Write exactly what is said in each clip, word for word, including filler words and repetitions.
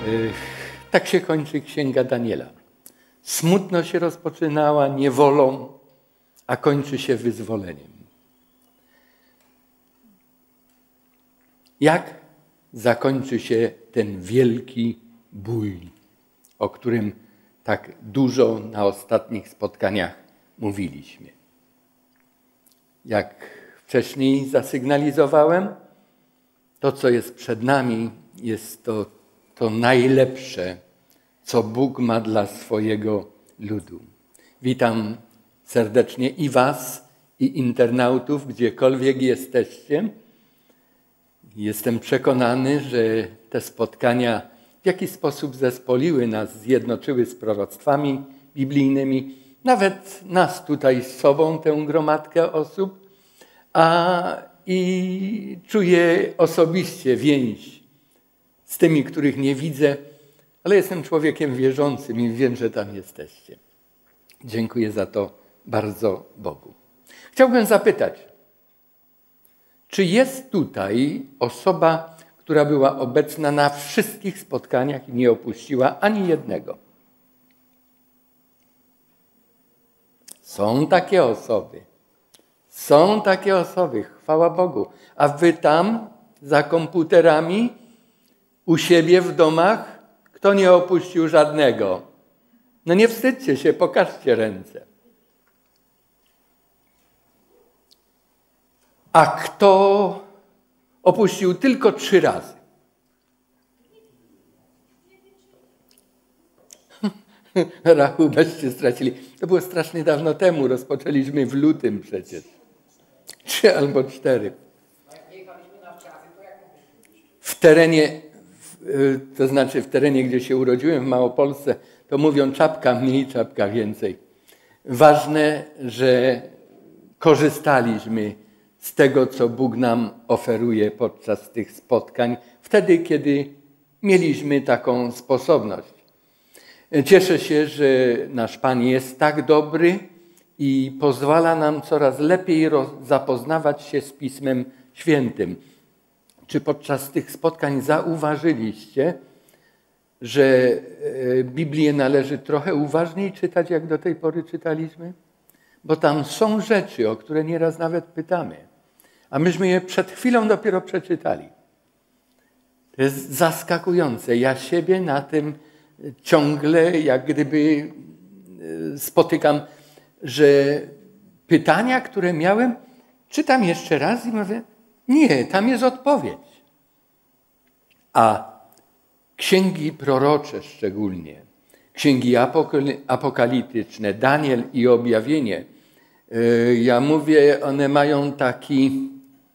Tak się kończy Księga Daniela. Smutno się rozpoczynała, niewolą, a kończy się wyzwoleniem. Jak zakończy się ten wielki bój, o którym tak dużo na ostatnich spotkaniach mówiliśmy? Jak wcześniej zasygnalizowałem, to, co jest przed nami, jest to, to najlepsze, co Bóg ma dla swojego ludu. Witam serdecznie i was, i internautów, gdziekolwiek jesteście. Jestem przekonany, że te spotkania w jakiś sposób zespoliły nas, zjednoczyły z proroctwami biblijnymi, nawet nas tutaj z sobą, tę gromadkę osób, a i czuję osobiście więź z tymi, których nie widzę, ale jestem człowiekiem wierzącym i wiem, że tam jesteście. Dziękuję za to bardzo Bogu. Chciałbym zapytać, czy jest tutaj osoba, która była obecna na wszystkich spotkaniach i nie opuściła ani jednego? Są takie osoby. Są takie osoby, chwała Bogu. A wy tam, za komputerami, u siebie w domach, kto nie opuścił żadnego? No nie wstydźcie się, pokażcie ręce. A kto opuścił tylko trzy razy? Rachubę się stracili. To było strasznie dawno temu. Rozpoczęliśmy w lutym przecież. Trzy albo cztery. W terenie, to znaczy w terenie, gdzie się urodziłem, w Małopolsce, to mówią czapka mniej, czapka więcej. Ważne, że korzystaliśmy z tego, co Bóg nam oferuje podczas tych spotkań, wtedy, kiedy mieliśmy taką sposobność. Cieszę się, że nasz Pan jest tak dobry i pozwala nam coraz lepiej zapoznawać się z Pismem Świętym. Czy podczas tych spotkań zauważyliście, że Biblię należy trochę uważniej czytać, jak do tej pory czytaliśmy? Bo tam są rzeczy, o które nieraz nawet pytamy, a myśmy je przed chwilą dopiero przeczytali. To jest zaskakujące. Ja siebie na tym ciągle jak gdyby spotykam, że pytania, które miałem, czytam jeszcze raz i mówię, nie, tam jest odpowiedź. A księgi prorocze szczególnie, księgi apokaliptyczne, Daniel i Objawienie, ja mówię, one mają taki,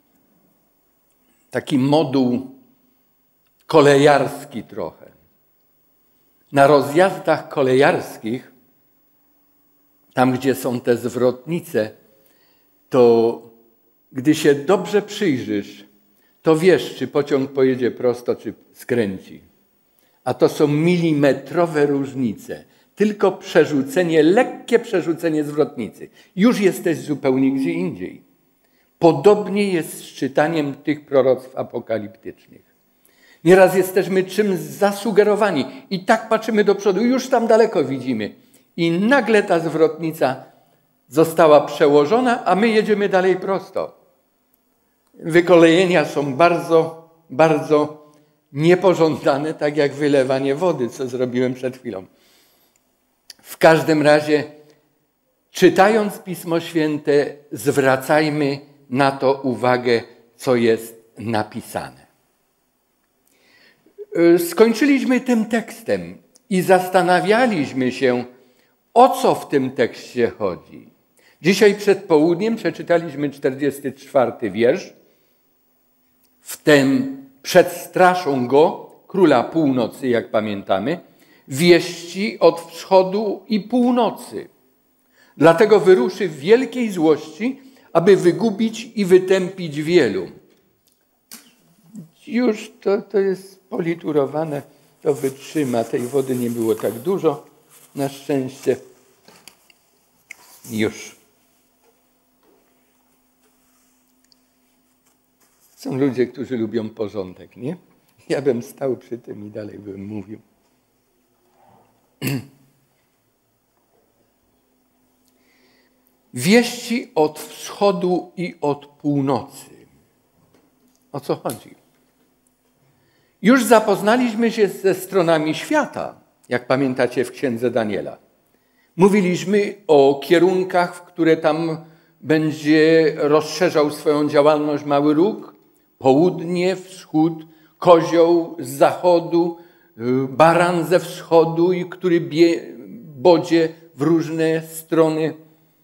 taki moduł kolejarski trochę. Na rozjazdach kolejarskich, tam gdzie są te zwrotnice, to gdy się dobrze przyjrzysz, to wiesz, czy pociąg pojedzie prosto, czy skręci. A to są milimetrowe różnice. Tylko przerzucenie, lekkie przerzucenie zwrotnicy. Już jesteś zupełnie gdzie indziej. Podobnie jest z czytaniem tych proroctw apokaliptycznych. Nieraz jesteśmy czymś zasugerowani i tak patrzymy do przodu, już tam daleko widzimy. I nagle ta zwrotnica została przełożona, a my jedziemy dalej prosto. Wykolejenia są bardzo, bardzo niepożądane, tak jak wylewanie wody, co zrobiłem przed chwilą. W każdym razie, czytając Pismo Święte, zwracajmy na to uwagę, co jest napisane. Skończyliśmy tym tekstem i zastanawialiśmy się, o co w tym tekście chodzi. Dzisiaj przed południem przeczytaliśmy czterdziesty czwarty wiersz. Wtem przedstraszą go, króla północy, jak pamiętamy, wieści od wschodu i północy. Dlatego wyruszy w wielkiej złości, aby wygubić i wytępić wielu. Już to, to jest politurowane, to wytrzyma. Tej wody nie było tak dużo, na szczęście. Już. Są ludzie, którzy lubią porządek, nie? Ja bym stał przy tym i dalej bym mówił. Wieści od wschodu i od północy. O co chodzi? Już zapoznaliśmy się ze stronami świata, jak pamiętacie w Księdze Daniela. Mówiliśmy o kierunkach, w które tam będzie rozszerzał swoją działalność Mały Róg. Południe, wschód, kozioł z zachodu, baran ze wschodu, i który bie, bodzie w różne strony.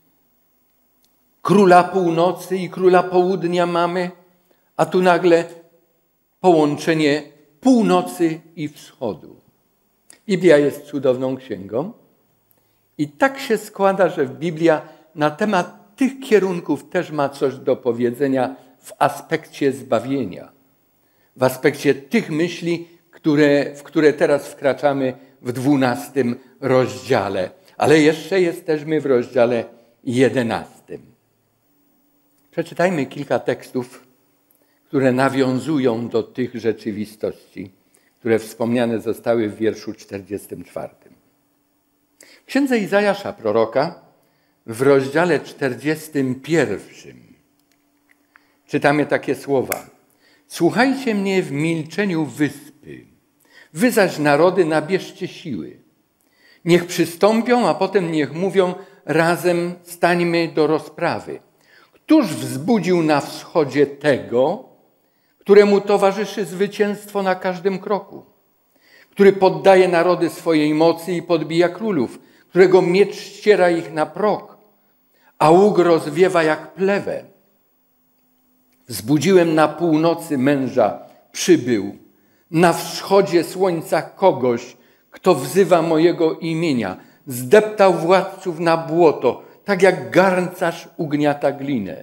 Króla północy i króla południa mamy, a tu nagle połączenie północy i wschodu. Biblia jest cudowną księgą i tak się składa, że Biblia na temat tych kierunków też ma coś do powiedzenia w aspekcie zbawienia, w aspekcie tych myśli, które, w które teraz wkraczamy w dwunastym rozdziale. Ale jeszcze jesteśmy w rozdziale jedenastym. Przeczytajmy kilka tekstów, które nawiązują do tych rzeczywistości, które wspomniane zostały w wierszu czterdziestym czwartym. W Księdze Izajasza proroka w rozdziale czterdziestym pierwszym czytamy takie słowa. Słuchajcie mnie w milczeniu wyspy, wy zaś narody nabierzcie siły. Niech przystąpią, a potem niech mówią, razem stańmy do rozprawy. Któż wzbudził na wschodzie tego, któremu towarzyszy zwycięstwo na każdym kroku, który poddaje narody swojej mocy i podbija królów, którego miecz ściera ich na proch, a łuk rozwiewa jak plewę. Wzbudziłem na północy męża, przybył, na wschodzie słońca kogoś, kto wzywa mojego imienia. Zdeptał władców na błoto, tak jak garncarz ugniata glinę.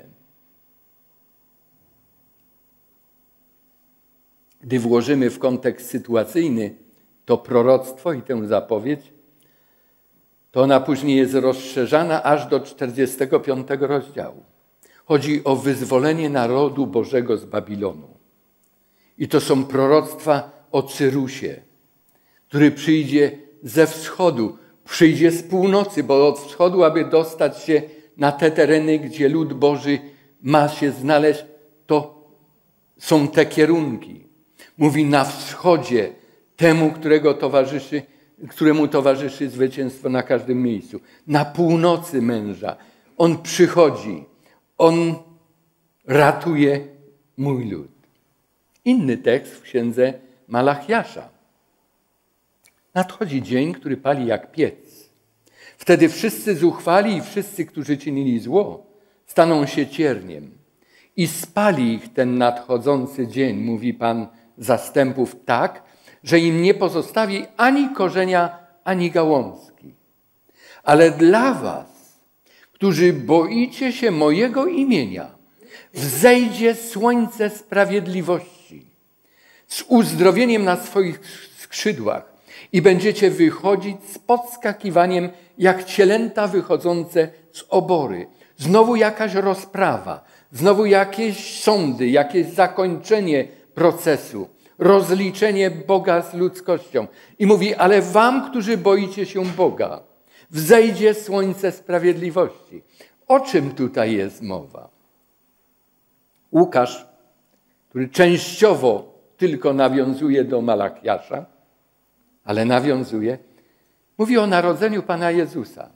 Gdy włożymy w kontekst sytuacyjny to proroctwo i tę zapowiedź, to ona później jest rozszerzana aż do czterdziestego piątego rozdziału. Chodzi o wyzwolenie narodu Bożego z Babilonu. I to są proroctwa o Cyrusie, który przyjdzie ze wschodu, przyjdzie z północy, bo od wschodu, aby dostać się na te tereny, gdzie lud Boży ma się znaleźć, to są te kierunki. Mówi na wschodzie temu, którego towarzyszy, któremu towarzyszy zwycięstwo na każdym miejscu. Na północy męża. On przychodzi. On ratuje mój lud. Inny tekst w księdze Malachiasza. Nadchodzi dzień, który pali jak piec. Wtedy wszyscy zuchwali i wszyscy, którzy czynili zło, staną się cierniem. I spali ich ten nadchodzący dzień, mówi Pan zastępów, tak, że im nie pozostawi ani korzenia, ani gałązki. Ale dla was, którzy boicie się mojego imienia, wzejdzie słońce sprawiedliwości z uzdrowieniem na swoich skrzydłach i będziecie wychodzić z podskakiwaniem jak cielęta wychodzące z obory. Znowu jakaś rozprawa, znowu jakieś sądy, jakieś zakończenie procesu, rozliczenie Boga z ludzkością. I mówi, ale wam, którzy boicie się Boga, wzejdzie słońce sprawiedliwości. O czym tutaj jest mowa? Łukasz, który częściowo tylko nawiązuje do Malachiasza, ale nawiązuje, mówi o narodzeniu Pana Jezusa.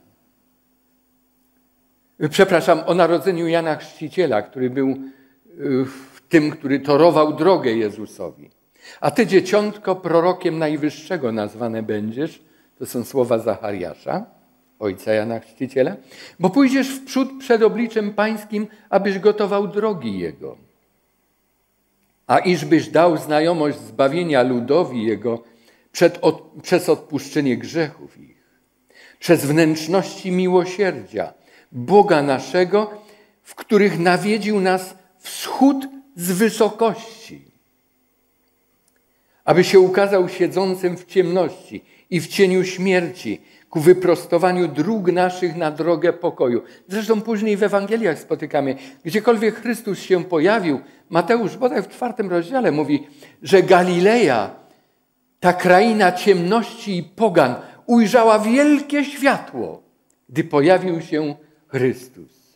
Przepraszam, o narodzeniu Jana Chrzciciela, który był tym, który torował drogę Jezusowi. A ty, dzieciątko, prorokiem Najwyższego nazwane będziesz, to są słowa Zachariasza, ojca Jana Chrzciciela, bo pójdziesz w przód przed obliczem Pańskim, abyś gotował drogi Jego. A iżbyś dał znajomość zbawienia ludowi Jego przed od, przez odpuszczenie grzechów ich, przez wnętrzności miłosierdzia Boga naszego, w których nawiedził nas wschód z wysokości, aby się ukazał siedzącym w ciemności i w cieniu śmierci, ku wyprostowaniu dróg naszych na drogę pokoju. Zresztą później w Ewangeliach spotykamy, gdziekolwiek Chrystus się pojawił, Mateusz bodaj w czwartym rozdziale mówi, że Galileja, ta kraina ciemności i pogan, ujrzała wielkie światło, gdy pojawił się Chrystus.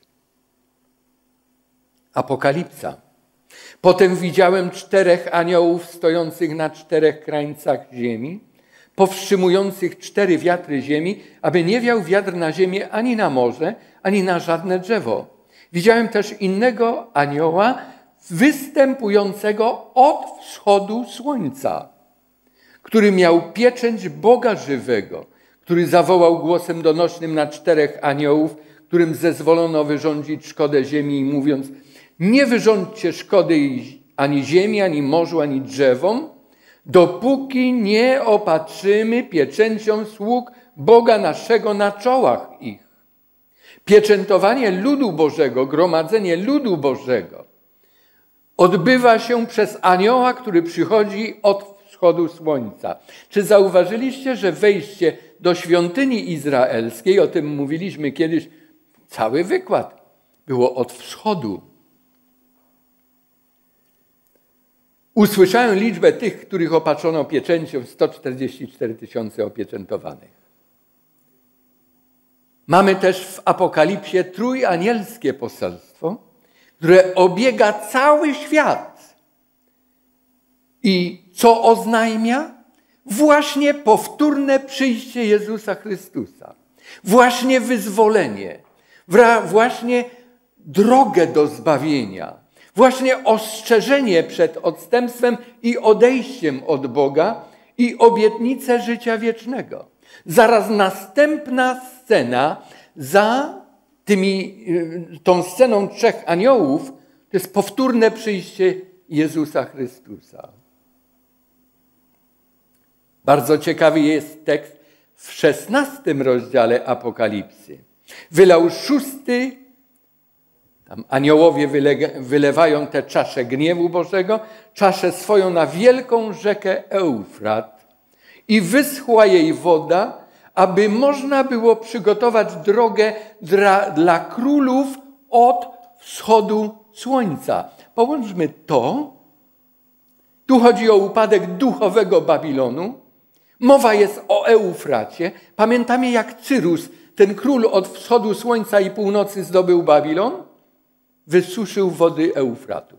Apokalipsa. Potem widziałem czterech aniołów stojących na czterech krańcach ziemi, powstrzymujących cztery wiatry ziemi, aby nie wiał wiatr na ziemię ani na morze, ani na żadne drzewo. Widziałem też innego anioła występującego od wschodu słońca, który miał pieczęć Boga żywego, który zawołał głosem donośnym na czterech aniołów, którym zezwolono wyrządzić szkodę ziemi i mówiąc: nie wyrządźcie szkody ani ziemi, ani morzu, ani drzewom, dopóki nie opatrzymy pieczęcią sług Boga naszego na czołach ich. Pieczętowanie ludu Bożego, gromadzenie ludu Bożego odbywa się przez anioła, który przychodzi od wschodu słońca. Czy zauważyliście, że wejście do świątyni izraelskiej, o tym mówiliśmy kiedyś, cały wykład, było od wschodu. Usłyszałem liczbę tych, których opatrzono pieczęcią, sto czterdzieści cztery tysiące opieczętowanych. Mamy też w Apokalipsie trójanielskie poselstwo, które obiega cały świat. I co oznajmia? Właśnie powtórne przyjście Jezusa Chrystusa. Właśnie wyzwolenie. Właśnie drogę do zbawienia. Właśnie ostrzeżenie przed odstępstwem i odejściem od Boga i obietnicę życia wiecznego. Zaraz następna scena za tymi, tą sceną trzech aniołów to jest powtórne przyjście Jezusa Chrystusa. Bardzo ciekawy jest tekst w szesnastym rozdziale Apokalipsy. Wylał szósty, tam aniołowie wyle, wylewają tę czaszę gniewu Bożego, czaszę swoją na wielką rzekę Eufrat i wyschła jej woda, aby można było przygotować drogę dla, dla królów od wschodu słońca. Połączmy to. Tu chodzi o upadek duchowego Babilonu. Mowa jest o Eufracie. Pamiętamy, jak Cyrus, ten król od wschodu słońca i północy, zdobył Babilon? Wysuszył wody Eufratu.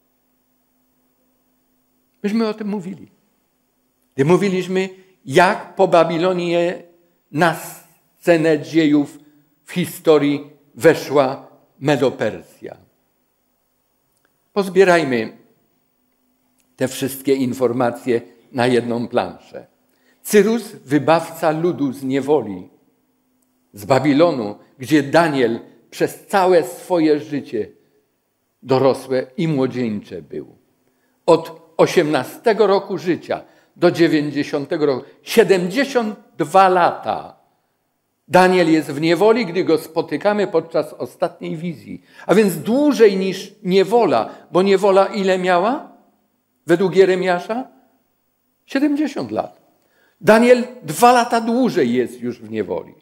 Myśmy o tym mówili. Gdy mówiliśmy, jak po Babilonie na scenę dziejów w historii weszła Medopersja. Pozbierajmy te wszystkie informacje na jedną planszę. Cyrus, wybawca ludu z niewoli, z Babilonu, gdzie Daniel przez całe swoje życie dorosłe i młodzieńcze był. Od osiemnastego roku życia do dziewięćdziesiątego roku, siedemdziesiąt dwa lata, Daniel jest w niewoli, gdy go spotykamy podczas ostatniej wizji. A więc dłużej niż niewola, bo niewola ile miała? Według Jeremiasza? siedemdziesiąt lat. Daniel dwa lata dłużej jest już w niewoli.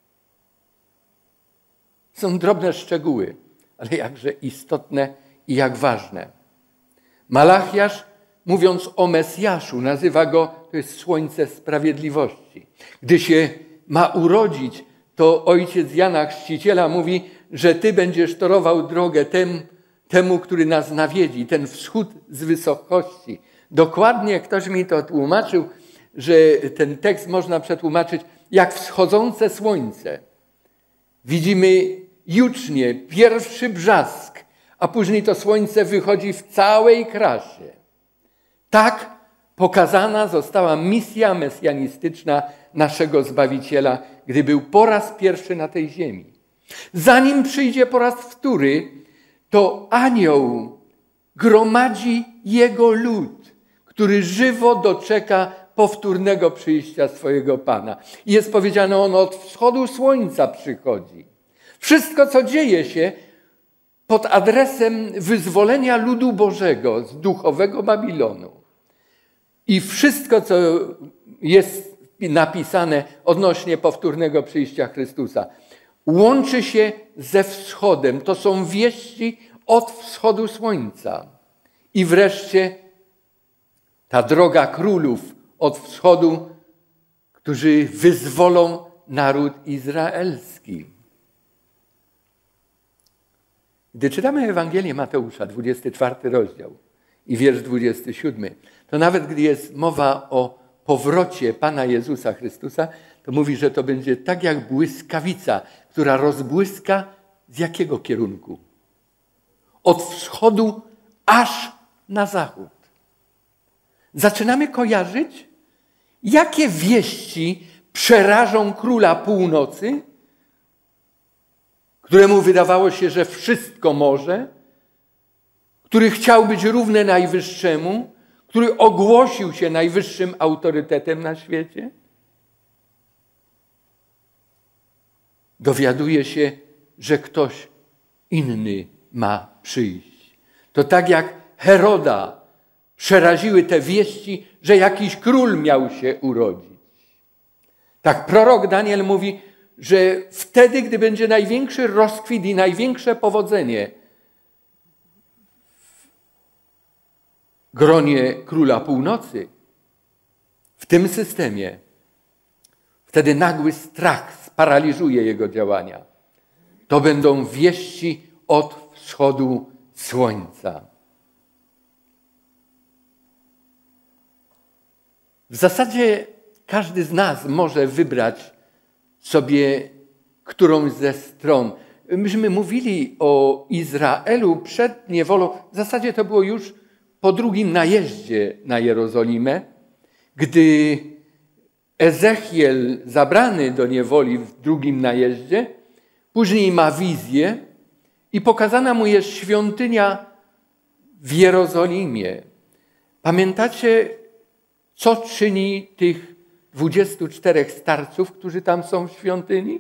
Są drobne szczegóły, ale jakże istotne i jak ważne. Malachiasz, mówiąc o Mesjaszu, nazywa go, to jest słońce sprawiedliwości. Gdy się ma urodzić, to ojciec Jana Chrzciciela mówi, że ty będziesz torował drogę temu, temu, który nas nawiedzi, ten wschód z wysokości. Dokładnie ktoś mi to tłumaczył, że ten tekst można przetłumaczyć jak wschodzące słońce. Widzimy jucznie pierwszy brzask, a później to słońce wychodzi w całej krasie. Tak pokazana została misja mesjanistyczna naszego Zbawiciela, gdy był po raz pierwszy na tej ziemi. Zanim przyjdzie po raz wtóry, to anioł gromadzi jego lud, który żywo doczeka powtórnego przyjścia swojego Pana. I jest powiedziane, on od wschodu słońca przychodzi. Wszystko, co dzieje się pod adresem wyzwolenia ludu Bożego z duchowego Babilonu i wszystko, co jest napisane odnośnie powtórnego przyjścia Chrystusa. Łączy się ze wschodem. To są wieści od wschodu słońca. I wreszcie ta droga królów od wschodu, którzy wyzwolą naród izraelski. Gdy czytamy Ewangelię Mateusza, dwudziesty czwarty rozdział i wiersz dwudziesty siódmy, to nawet gdy jest mowa o powrocie Pana Jezusa Chrystusa, to mówi, że to będzie tak jak błyskawica, która rozbłyska z jakiego kierunku? Od wschodu aż na zachód. Zaczynamy kojarzyć, jakie wieści przerażą króla północy, któremu wydawało się, że wszystko może, który chciał być równy Najwyższemu, który ogłosił się najwyższym autorytetem na świecie. Dowiaduje się, że ktoś inny ma przyjść. To tak jak Heroda przeraziły te wieści, że jakiś król miał się urodzić. Tak prorok Daniel mówi, że wtedy, gdy będzie największy rozkwit i największe powodzenie w gronie króla północy, w tym systemie, wtedy nagły strach sparaliżuje jego działania. To będą wieści od wschodu słońca. W zasadzie każdy z nas może wybrać sobie którąś ze stron. Myśmy mówili o Izraelu przed niewolą. W zasadzie to było już po drugim najeździe na Jerozolimę, gdy Ezechiel zabrany do niewoli w drugim najeździe, później ma wizję i pokazana mu jest świątynia w Jerozolimie. Pamiętacie, co czyni tych dwudziestu czterech starców, którzy tam są w świątyni?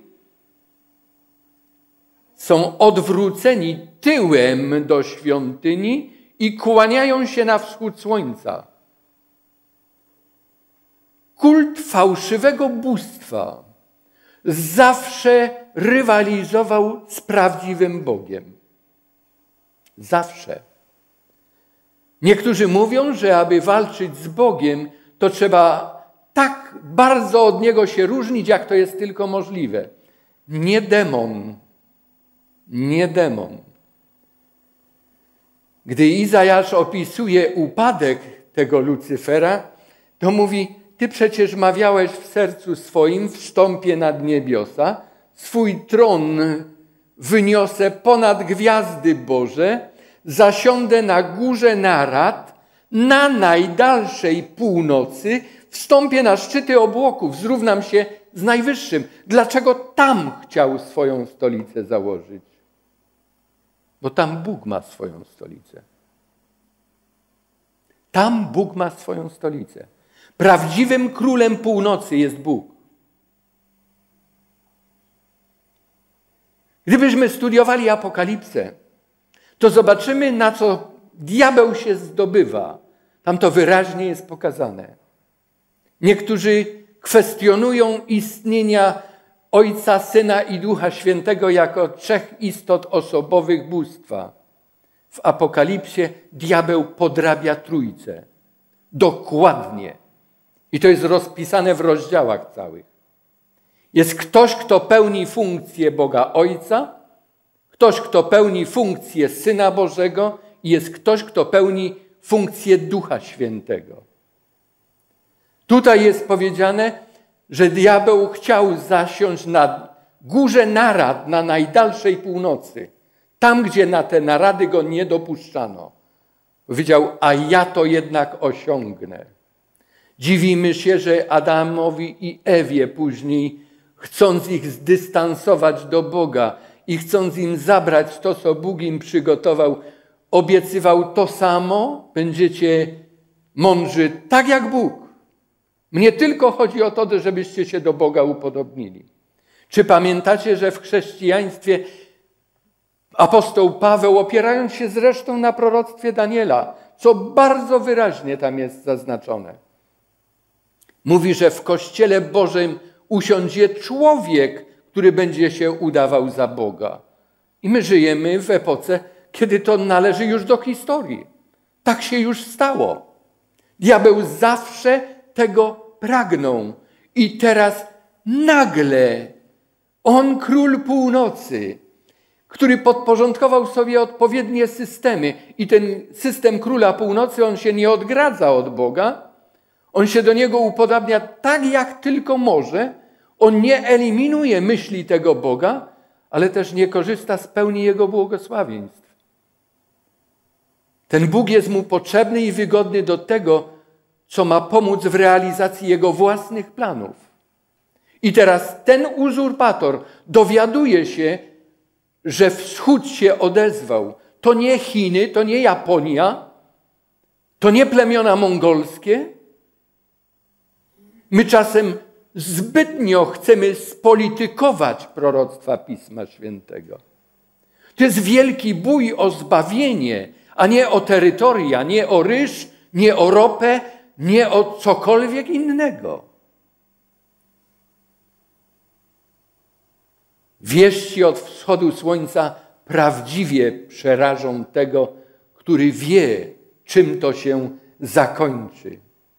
Są odwróceni tyłem do świątyni i kłaniają się na wschód słońca. Kult fałszywego bóstwa zawsze rywalizował z prawdziwym Bogiem. Zawsze. Niektórzy mówią, że aby walczyć z Bogiem, to trzeba tak bardzo od Niego się różnić, jak to jest tylko możliwe. Nie demon. Nie demon. Gdy Izajasz opisuje upadek tego Lucyfera, to mówi: Ty przecież mawiałeś w sercu swoim, wstąpię nad niebiosa, swój tron wyniosę ponad gwiazdy Boże, zasiądę na górze narad, na najdalszej północy, wstąpię na szczyty obłoków, zrównam się z Najwyższym. Dlaczego tam chciał swoją stolicę założyć? Bo tam Bóg ma swoją stolicę. Tam Bóg ma swoją stolicę. Prawdziwym królem północy jest Bóg. Gdybyśmy studiowali Apokalipsę, to zobaczymy, na co diabeł się zdobywa. Tam to wyraźnie jest pokazane. Niektórzy kwestionują istnienia Ojca, Syna i Ducha Świętego jako trzech istot osobowych bóstwa. W Apokalipsie diabeł podrabia Trójcę. Dokładnie. I to jest rozpisane w rozdziałach całych. Jest ktoś, kto pełni funkcję Boga Ojca, ktoś, kto pełni funkcję Syna Bożego i jest ktoś, kto pełni funkcję Ducha Świętego. Tutaj jest powiedziane, że diabeł chciał zasiąść na górze narad na najdalszej północy, tam, gdzie na te narady go nie dopuszczano. Powiedział: a ja to jednak osiągnę. Dziwimy się, że Adamowi i Ewie później, chcąc ich zdystansować do Boga i chcąc im zabrać to, co Bóg im przygotował, obiecywał to samo: będziecie mądrzy tak jak Bóg. Mnie tylko chodzi o to, żebyście się do Boga upodobnili. Czy pamiętacie, że w chrześcijaństwie apostoł Paweł, opierając się zresztą na proroctwie Daniela, co bardzo wyraźnie tam jest zaznaczone, Mówi, że w Kościele Bożym usiądzie człowiek, który będzie się udawał za Boga. I my żyjemy w epoce, kiedy to należy już do historii. Tak się już stało. Diabeł zawsze tego pragnął. I teraz nagle on, król północy, który podporządkował sobie odpowiednie systemy i ten system króla północy, on się nie odgradza od Boga, on się do niego upodabnia tak, jak tylko może, on nie eliminuje myśli tego Boga, ale też nie korzysta z pełni jego błogosławieństw. Ten Bóg jest mu potrzebny i wygodny do tego, co ma pomóc w realizacji jego własnych planów. I teraz ten uzurpator dowiaduje się, że wschód się odezwał. To nie Chiny, to nie Japonia, to nie plemiona mongolskie. My czasem zbytnio chcemy spolitykować proroctwa Pisma Świętego. To jest wielki bój o zbawienie, a nie o terytoria, nie o ryż, nie o ropę, nie o cokolwiek innego. Wieści od wschodu słońca prawdziwie przerażą tego, który wie, czym to się zakończy.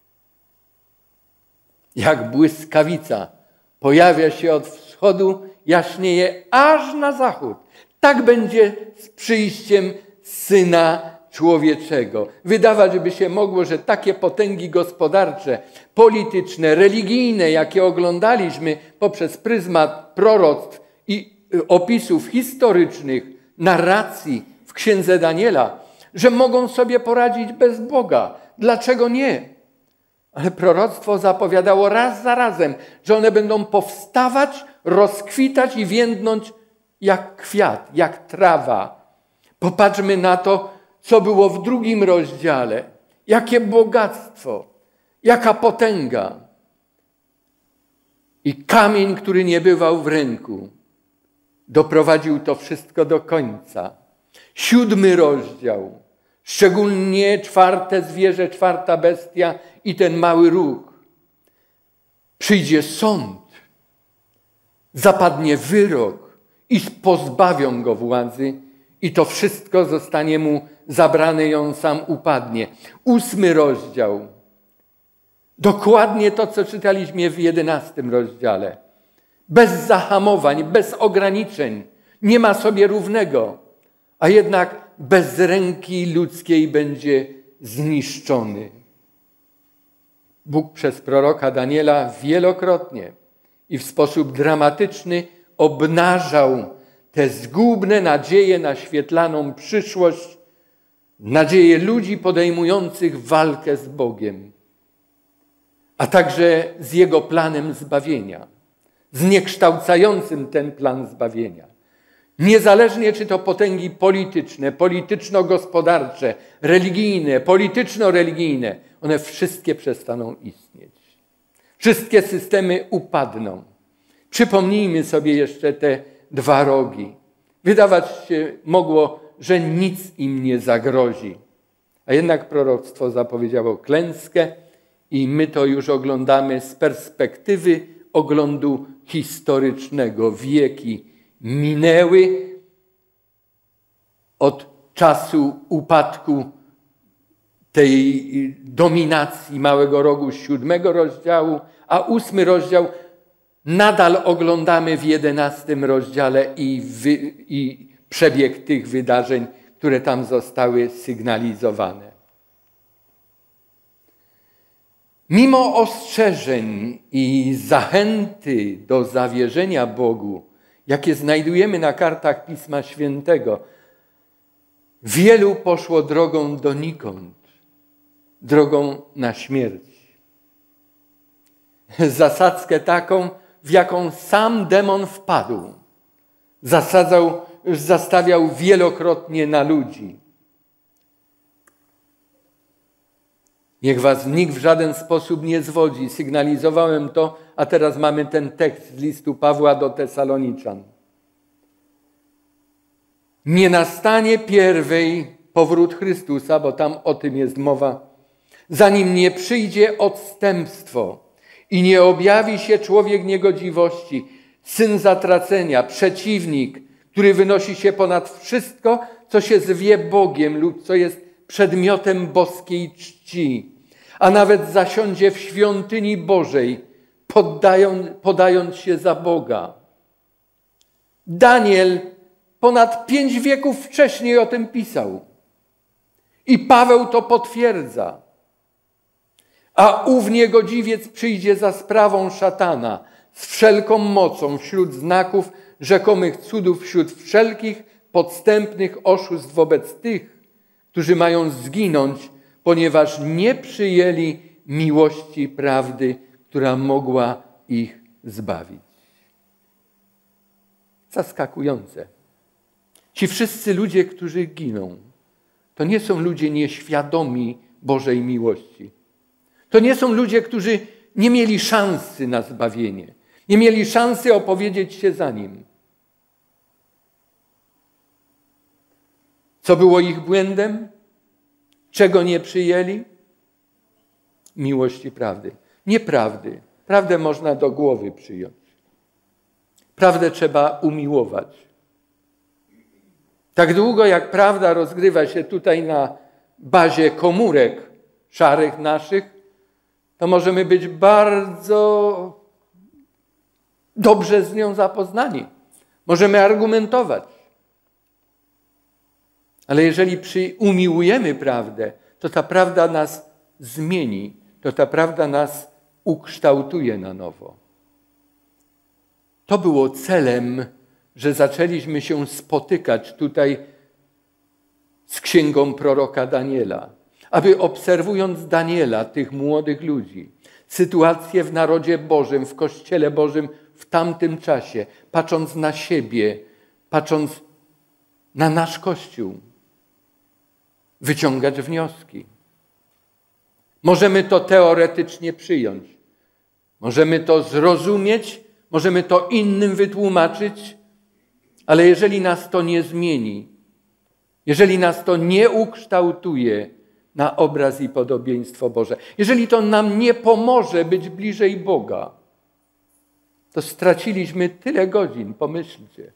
Jak błyskawica pojawia się od wschodu, jaśnieje aż na zachód. Tak będzie z przyjściem Syna Człowieczego. Wydawać by się mogło, że takie potęgi gospodarcze, polityczne, religijne, jakie oglądaliśmy poprzez pryzmat proroctw i opisów historycznych, narracji w Księdze Daniela, że mogą sobie poradzić bez Boga. Dlaczego nie? Ale proroctwo zapowiadało raz za razem, że one będą powstawać, rozkwitać i więdnąć jak kwiat, jak trawa. Popatrzmy na to, co było w drugim rozdziale. Jakie bogactwo, jaka potęga. I kamień, który nie bywał w ręku, doprowadził to wszystko do końca. Siódmy rozdział, szczególnie czwarte zwierzę, czwarta bestia i ten mały róg. Przyjdzie sąd, zapadnie wyrok i pozbawią go władzy i to wszystko zostanie mu zabrane i on sam upadnie. Ósmy rozdział. Dokładnie to, co czytaliśmy w jedenastym rozdziale. Bez zahamowań, bez ograniczeń. Nie ma sobie równego. A jednak bez ręki ludzkiej będzie zniszczony. Bóg przez proroka Daniela wielokrotnie i w sposób dramatyczny obnażał te zgubne nadzieje na świetlaną przyszłość, nadzieje ludzi podejmujących walkę z Bogiem, a także z Jego planem zbawienia, zniekształcającym ten plan zbawienia. Niezależnie czy to potęgi polityczne, polityczno-gospodarcze, religijne, polityczno-religijne, one wszystkie przestaną istnieć. Wszystkie systemy upadną. Przypomnijmy sobie jeszcze te dwa rogi. Wydawać się mogło, że nic im nie zagrozi. A jednak proroctwo zapowiedziało klęskę i my to już oglądamy z perspektywy oglądu historycznego. Wieki minęły od czasu upadku tej dominacji małego rogu z siódmego rozdziału, a ósmy rozdział nadal oglądamy w jedenastym rozdziale i, wy, i przebieg tych wydarzeń, które tam zostały sygnalizowane. Mimo ostrzeżeń i zachęty do zawierzenia Bogu, jakie znajdujemy na kartach Pisma Świętego, wielu poszło drogą donikąd, drogą na śmierć. Zasadzkę taką, w jaką sam demon wpadł, zasadzał, zastawiał wielokrotnie na ludzi. Niech was nikt w żaden sposób nie zwodzi. Sygnalizowałem to, a teraz mamy ten tekst z listu Pawła do Tesaloniczan. Nie nastanie pierwej powrót Chrystusa, bo tam o tym jest mowa, zanim nie przyjdzie odstępstwo i nie objawi się człowiek niegodziwości, syn zatracenia, przeciwnik, który wynosi się ponad wszystko, co się zwie Bogiem lub co jest przedmiotem boskiej czci, a nawet zasiądzie w świątyni Bożej, poddają, podając się za Boga. Daniel ponad pięć wieków wcześniej o tym pisał. I Paweł to potwierdza. A ów niegodziwiec przyjdzie za sprawą szatana z wszelką mocą wśród znaków rzekomych cudów, wśród wszelkich podstępnych oszustw wobec tych, którzy mają zginąć, ponieważ nie przyjęli miłości prawdy, która mogła ich zbawić. Zaskakujące. Ci wszyscy ludzie, którzy giną, to nie są ludzie nieświadomi Bożej miłości. To nie są ludzie, którzy nie mieli szansy na zbawienie. Nie mieli szansy opowiedzieć się za Nim. Co było ich błędem? Czego nie przyjęli? Miłości prawdy. Nieprawdy. Prawdę można do głowy przyjąć. Prawdę trzeba umiłować. Tak długo jak prawda rozgrywa się tutaj na bazie komórek szarych naszych, to możemy być bardzo dobrze z nią zapoznani. Możemy argumentować. Ale jeżeli przy, umiłujemy prawdę, to ta prawda nas zmieni, to ta prawda nas ukształtuje na nowo. To było celem, że zaczęliśmy się spotykać tutaj z księgą proroka Daniela, aby obserwując Daniela, tych młodych ludzi, sytuację w narodzie Bożym, w Kościele Bożym w tamtym czasie, patrząc na siebie, patrząc na nasz Kościół, wyciągać wnioski. Możemy to teoretycznie przyjąć, możemy to zrozumieć, możemy to innym wytłumaczyć, ale jeżeli nas to nie zmieni, jeżeli nas to nie ukształtuje na obraz i podobieństwo Boże, jeżeli to nam nie pomoże być bliżej Boga, to straciliśmy tyle godzin, pomyślcie.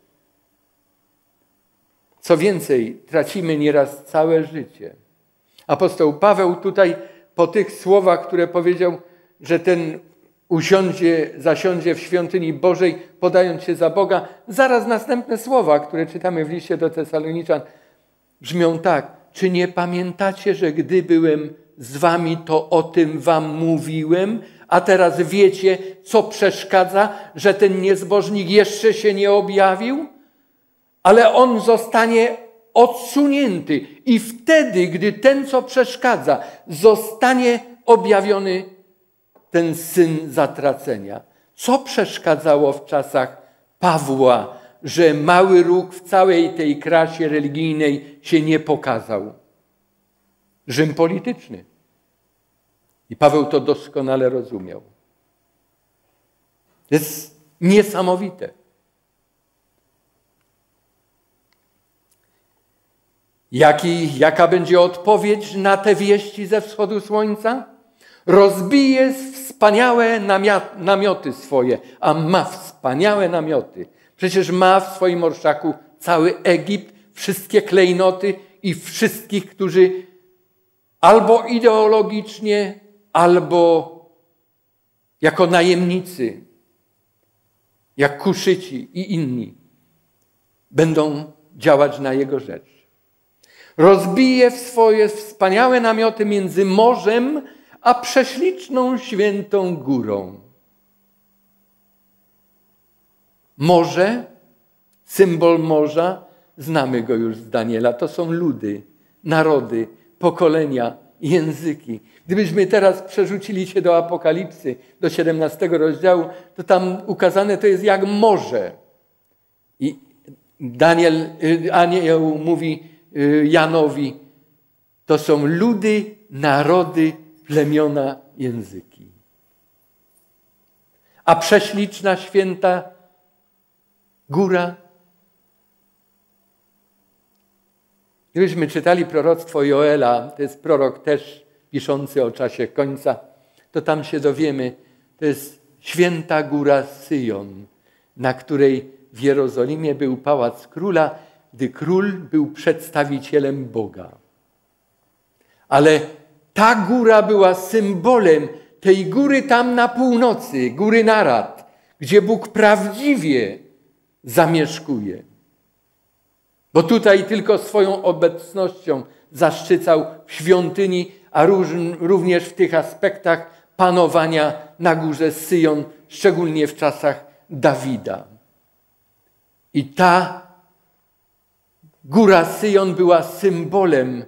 Co więcej, tracimy nieraz całe życie. Apostoł Paweł tutaj po tych słowach, które powiedział, że ten usiądzie, zasiądzie w świątyni Bożej, podając się za Boga, zaraz następne słowa, które czytamy w liście do Tesaloniczan, brzmią tak. Czy nie pamiętacie, że gdy byłem z wami, to o tym wam mówiłem, a teraz wiecie, co przeszkadza, że ten niezbożnik jeszcze się nie objawił? Ale on zostanie odsunięty i wtedy, gdy ten, co przeszkadza, zostanie objawiony, ten syn zatracenia. Co przeszkadzało w czasach Pawła, że mały róg w całej tej krasie religijnej się nie pokazał? Rzym polityczny. I Paweł to doskonale rozumiał. To jest niesamowite. Jaki, jaka będzie odpowiedź na te wieści ze wschodu słońca? Rozbije wspaniałe namioty swoje, a ma wspaniałe namioty. Przecież ma w swoim orszaku cały Egipt, wszystkie klejnoty i wszystkich, którzy albo ideologicznie, albo jako najemnicy, jak Kuszyci i inni, będą działać na jego rzecz. Rozbije w swoje wspaniałe namioty między morzem a prześliczną świętą górą. Morze, symbol morza, znamy go już z Daniela. To są ludy, narody, pokolenia, języki. Gdybyśmy teraz przerzucili się do Apokalipsy, do siedemnastego rozdziału, to tam ukazane to jest jak morze. I Daniel, anioł mówi Janowi, to są ludy, narody, plemiona, języki. A prześliczna święta góra. Gdybyśmy czytali proroctwo Joela, to jest prorok też piszący o czasie końca, to tam się dowiemy, to jest święta góra Syjon, na której w Jerozolimie był pałac króla, gdy król był przedstawicielem Boga. Ale ta góra była symbolem tej góry tam na północy, góry Narad, gdzie Bóg prawdziwie zamieszkuje. Bo tutaj tylko swoją obecnością zaszczycał w świątyni, a również w tych aspektach panowania na górze Syjon, szczególnie w czasach Dawida. I ta góra Syjon była symbolem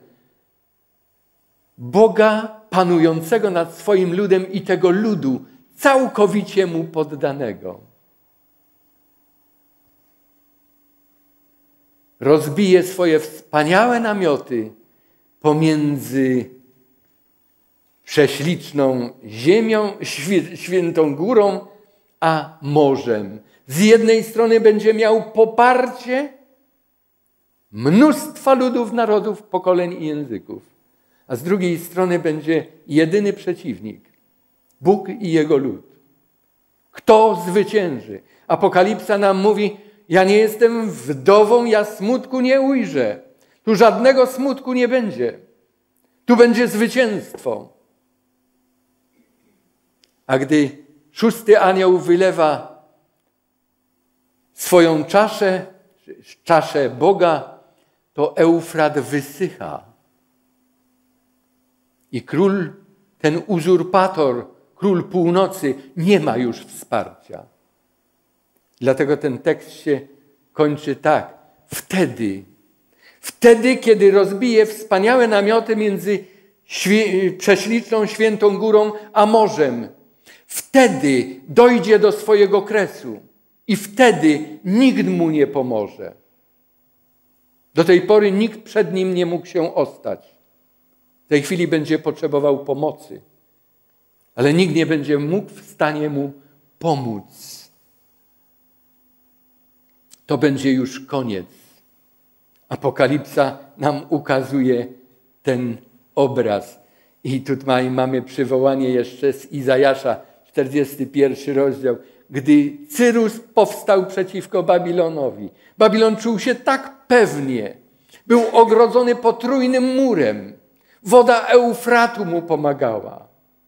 Boga panującego nad swoim ludem i tego ludu całkowicie mu poddanego. Rozbije swoje wspaniałe namioty pomiędzy prześliczną ziemią, świętą górą, a morzem. Z jednej strony będzie miał poparcie mnóstwa ludów, narodów, pokoleń i języków, a z drugiej strony będzie jedyny przeciwnik, Bóg i Jego lud. Kto zwycięży? Apokalipsa nam mówi, ja nie jestem wdową, ja smutku nie ujrzę. Tu żadnego smutku nie będzie. Tu będzie zwycięstwo. A gdy szósty anioł wylewa swoją czaszę, czaszę Boga, to Eufrat wysycha. I król, ten uzurpator, król północy, nie ma już wsparcia. Dlatego ten tekst się kończy tak. Wtedy, wtedy, kiedy rozbije wspaniałe namioty między świ- prześliczną świętą górą a morzem, wtedy dojdzie do swojego kresu i wtedy nikt mu nie pomoże. Do tej pory nikt przed nim nie mógł się ostać. W tej chwili będzie potrzebował pomocy, ale nikt nie będzie mógł w stanie mu pomóc. To będzie już koniec. Apokalipsa nam ukazuje ten obraz. I tutaj mamy przywołanie jeszcze z Izajasza, czterdziesty pierwszy rozdział. Gdy Cyrus powstał przeciwko Babilonowi, Babilon czuł się tak pewnie. Był ogrodzony potrójnym murem. Woda Eufratu mu pomagała.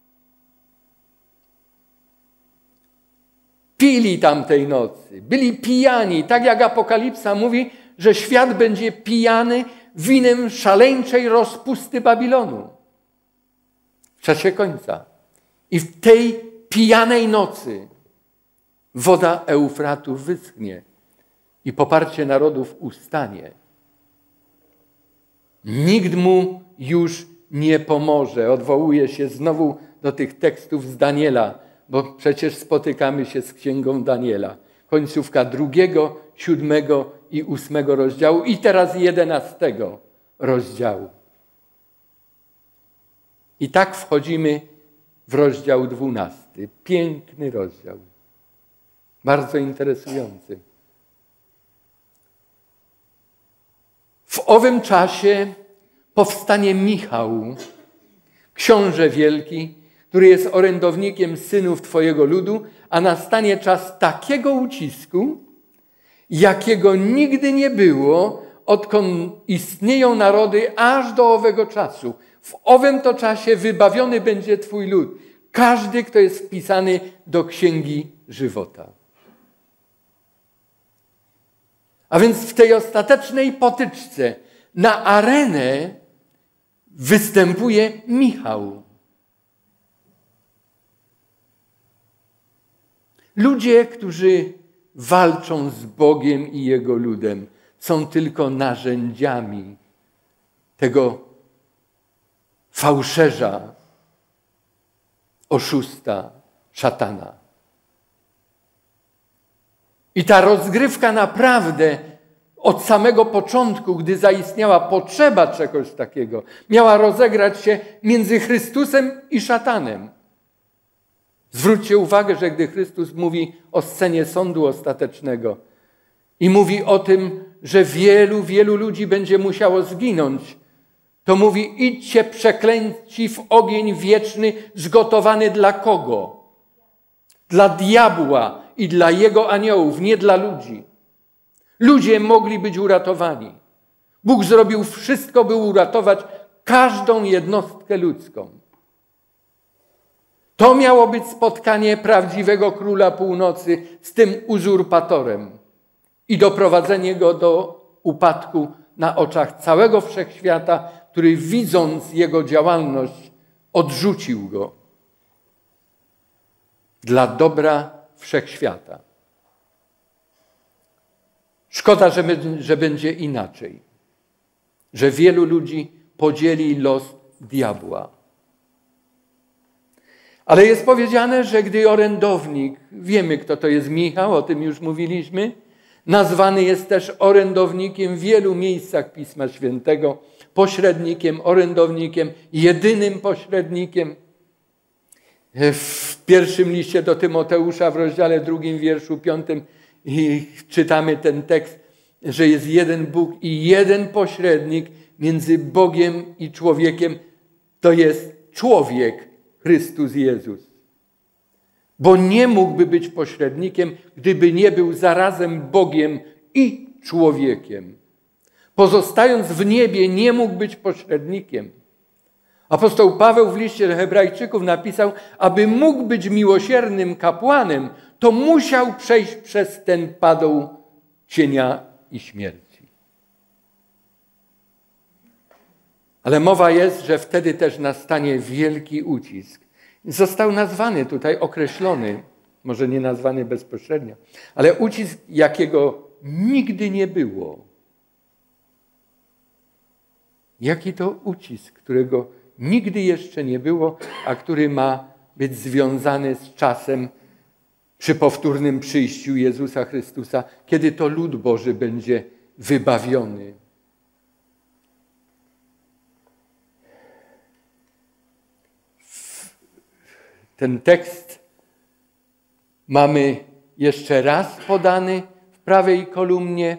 Pili tamtej nocy, byli pijani, tak jak Apokalipsa mówi, że świat będzie pijany winem szaleńczej rozpusty Babilonu w czasie końca. I w tej pijanej nocy woda Eufratu wyschnie i poparcie narodów ustanie. Nikt mu już nie pomoże. Odwołuje się znowu do tych tekstów z Daniela, bo przecież spotykamy się z księgą Daniela. Końcówka drugiego, siódmego i ósmego rozdziału i teraz jedenastego rozdziału. I tak wchodzimy w rozdział dwunasty. Piękny rozdział. Bardzo interesujący. W owym czasie powstanie Michał, książę wielki, który jest orędownikiem synów Twojego ludu, a nastanie czas takiego ucisku, jakiego nigdy nie było, odkąd istnieją narody, aż do owego czasu. W owym to czasie wybawiony będzie Twój lud. Każdy, kto jest wpisany do Księgi Żywota. A więc w tej ostatecznej potyczce na arenę występuje Michał. Ludzie, którzy walczą z Bogiem i Jego ludem, są tylko narzędziami tego fałszerza, oszusta, szatana. I ta rozgrywka naprawdę od samego początku, gdy zaistniała potrzeba czegoś takiego, miała rozegrać się między Chrystusem i szatanem. Zwróćcie uwagę, że gdy Chrystus mówi o scenie sądu ostatecznego i mówi o tym, że wielu, wielu ludzi będzie musiało zginąć, to mówi: idźcie przeklęci w ogień wieczny, zgotowany dla kogo? Dla diabła i dla jego aniołów, nie dla ludzi. Ludzie mogli być uratowani. Bóg zrobił wszystko, by uratować każdą jednostkę ludzką. To miało być spotkanie prawdziwego króla północy z tym uzurpatorem i doprowadzenie go do upadku na oczach całego wszechświata, który widząc jego działalność odrzucił go dla dobra wszechświata. Szkoda, że, że będzie inaczej, że wielu ludzi podzieli los diabła. Ale jest powiedziane, że gdy orędownik, wiemy kto to jest Michał, o tym już mówiliśmy, nazwany jest też orędownikiem w wielu miejscach Pisma Świętego, pośrednikiem, orędownikiem, jedynym pośrednikiem. W pierwszym liście do Tymoteusza w rozdziale drugim, wierszu piątym i czytamy ten tekst, że jest jeden Bóg i jeden pośrednik między Bogiem i człowiekiem. To jest człowiek, Chrystus Jezus. Bo nie mógłby być pośrednikiem, gdyby nie był zarazem Bogiem i człowiekiem. Pozostając w niebie, nie mógł być pośrednikiem. Apostoł Paweł w liście do Hebrajczyków napisał, aby mógł być miłosiernym kapłanem, to musiał przejść przez ten padł cienia i śmierci. Ale mowa jest, że wtedy też nastanie wielki ucisk. Został nazwany tutaj, określony, może nie nazwany bezpośrednio, ale ucisk, jakiego nigdy nie było. Jaki to ucisk, którego nigdy jeszcze nie było, a który ma być związany z czasem przy powtórnym przyjściu Jezusa Chrystusa, kiedy to lud Boży będzie wybawiony. Ten tekst mamy jeszcze raz podany w prawej kolumnie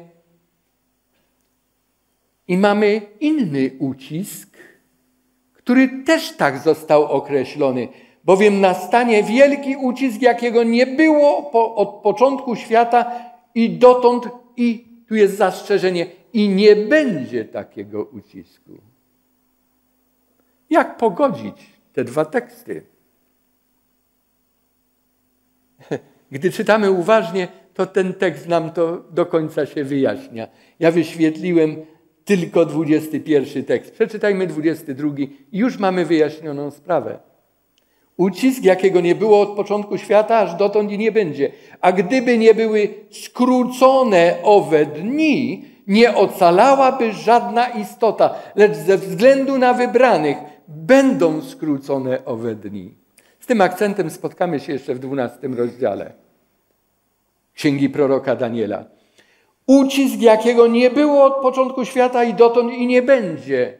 i mamy inny ucisk, który też tak został określony, bowiem nastanie wielki ucisk, jakiego nie było po, od początku świata i dotąd, i tu jest zastrzeżenie, i nie będzie takiego ucisku. Jak pogodzić te dwa teksty? Gdy czytamy uważnie, to ten tekst nam to do końca się wyjaśnia. Ja wyświetliłem tylko dwudziesty pierwszy tekst. Przeczytajmy dwudziesty drugi i już mamy wyjaśnioną sprawę. Ucisk, jakiego nie było od początku świata, aż dotąd i nie będzie. A gdyby nie były skrócone owe dni, nie ocalałaby żadna istota, lecz ze względu na wybranych będą skrócone owe dni. Z tym akcentem spotkamy się jeszcze w dwunastym rozdziale Księgi proroka Daniela. Ucisk, jakiego nie było od początku świata i dotąd i nie będzie.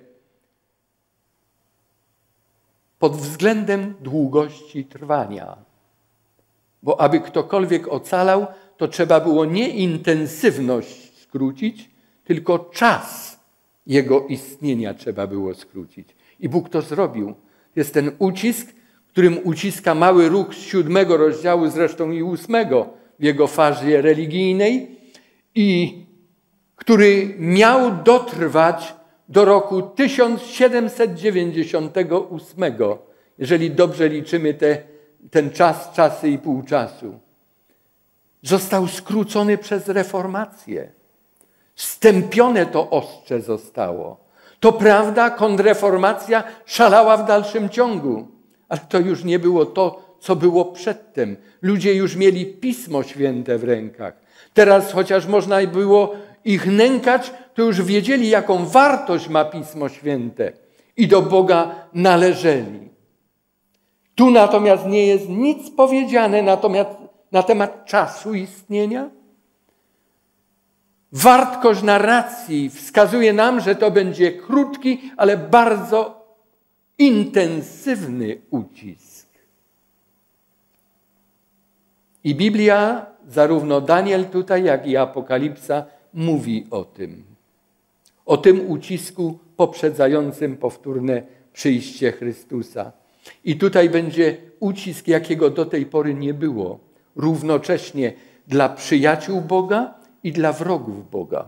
Pod względem długości trwania. Bo aby ktokolwiek ocalał, to trzeba było nie intensywność skrócić, tylko czas jego istnienia trzeba było skrócić. I Bóg to zrobił. Jest ten ucisk, którym uciska mały ruch z siódmego rozdziału, zresztą i ósmego w jego fazie religijnej, i który miał dotrwać do roku tysiąc siedemset dziewięćdziesiątego ósmego, jeżeli dobrze liczymy te, ten czas, czasy i pół czasu. Został skrócony przez reformację. Stępione to ostrze zostało. To prawda, kontrreformacja szalała w dalszym ciągu, ale to już nie było to, co było przedtem. Ludzie już mieli Pismo Święte w rękach. Teraz, chociaż można było ich nękać, to już wiedzieli, jaką wartość ma Pismo Święte i do Boga należeli. Tu natomiast nie jest nic powiedziane natomiast na temat czasu istnienia. Wartość narracji wskazuje nam, że to będzie krótki, ale bardzo intensywny ucisk. I Biblia, zarówno Daniel tutaj, jak i Apokalipsa, mówi o tym. O tym ucisku poprzedzającym powtórne przyjście Chrystusa. I tutaj będzie ucisk, jakiego do tej pory nie było. Równocześnie dla przyjaciół Boga i dla wrogów Boga.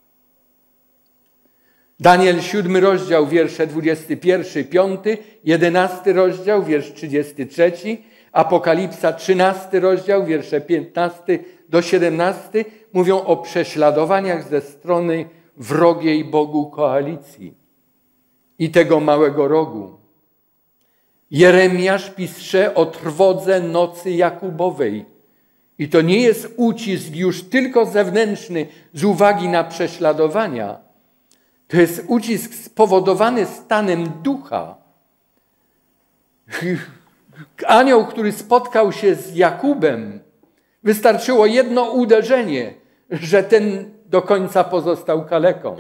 Daniel siódmy rozdział, wiersze dwudziesty pierwszy, piąty, jedenasty rozdział, wiersz trzydziesty trzeci, Apokalipsa trzynasty rozdział, wiersze piętnasty do siedemnasty mówią o prześladowaniach ze strony wrogiej Bogu koalicji i tego małego rogu. Jeremiasz pisze o trwodze nocy Jakubowej. I to nie jest ucisk już tylko zewnętrzny z uwagi na prześladowania. To jest ucisk spowodowany stanem ducha. Anioł, który spotkał się z Jakubem, wystarczyło jedno uderzenie, że ten do końca pozostał kaleką.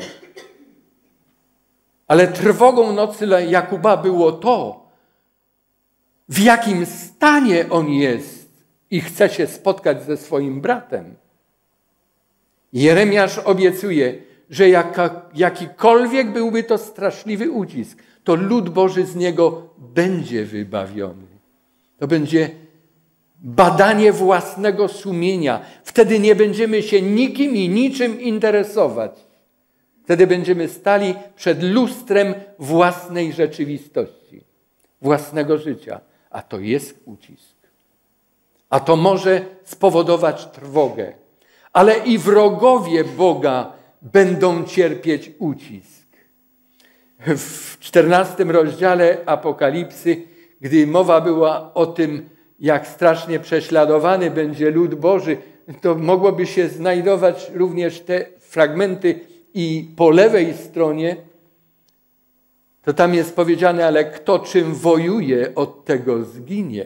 Ale trwogą nocy Jakuba było to, w jakim stanie on jest i chce się spotkać ze swoim bratem. Jeremiasz obiecuje, że jaka, jakikolwiek byłby to straszliwy ucisk, to lud Boży z niego będzie wybawiony. To będzie badanie własnego sumienia. Wtedy nie będziemy się nikim i niczym interesować. Wtedy będziemy stali przed lustrem własnej rzeczywistości, własnego życia. A to jest ucisk. A to może spowodować trwogę. Ale i wrogowie Boga będą cierpieć ucisk. W czternastym rozdziale Apokalipsy, gdy mowa była o tym, jak strasznie prześladowany będzie lud Boży, to mogłoby się znajdować również te fragmenty i po lewej stronie, to tam jest powiedziane, ale kto czym wojuje, od tego zginie.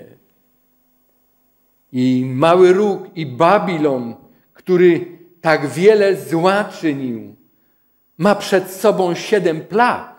I mały róg, i Babilon, który tak wiele zła czynił, ma przed sobą siedem plag.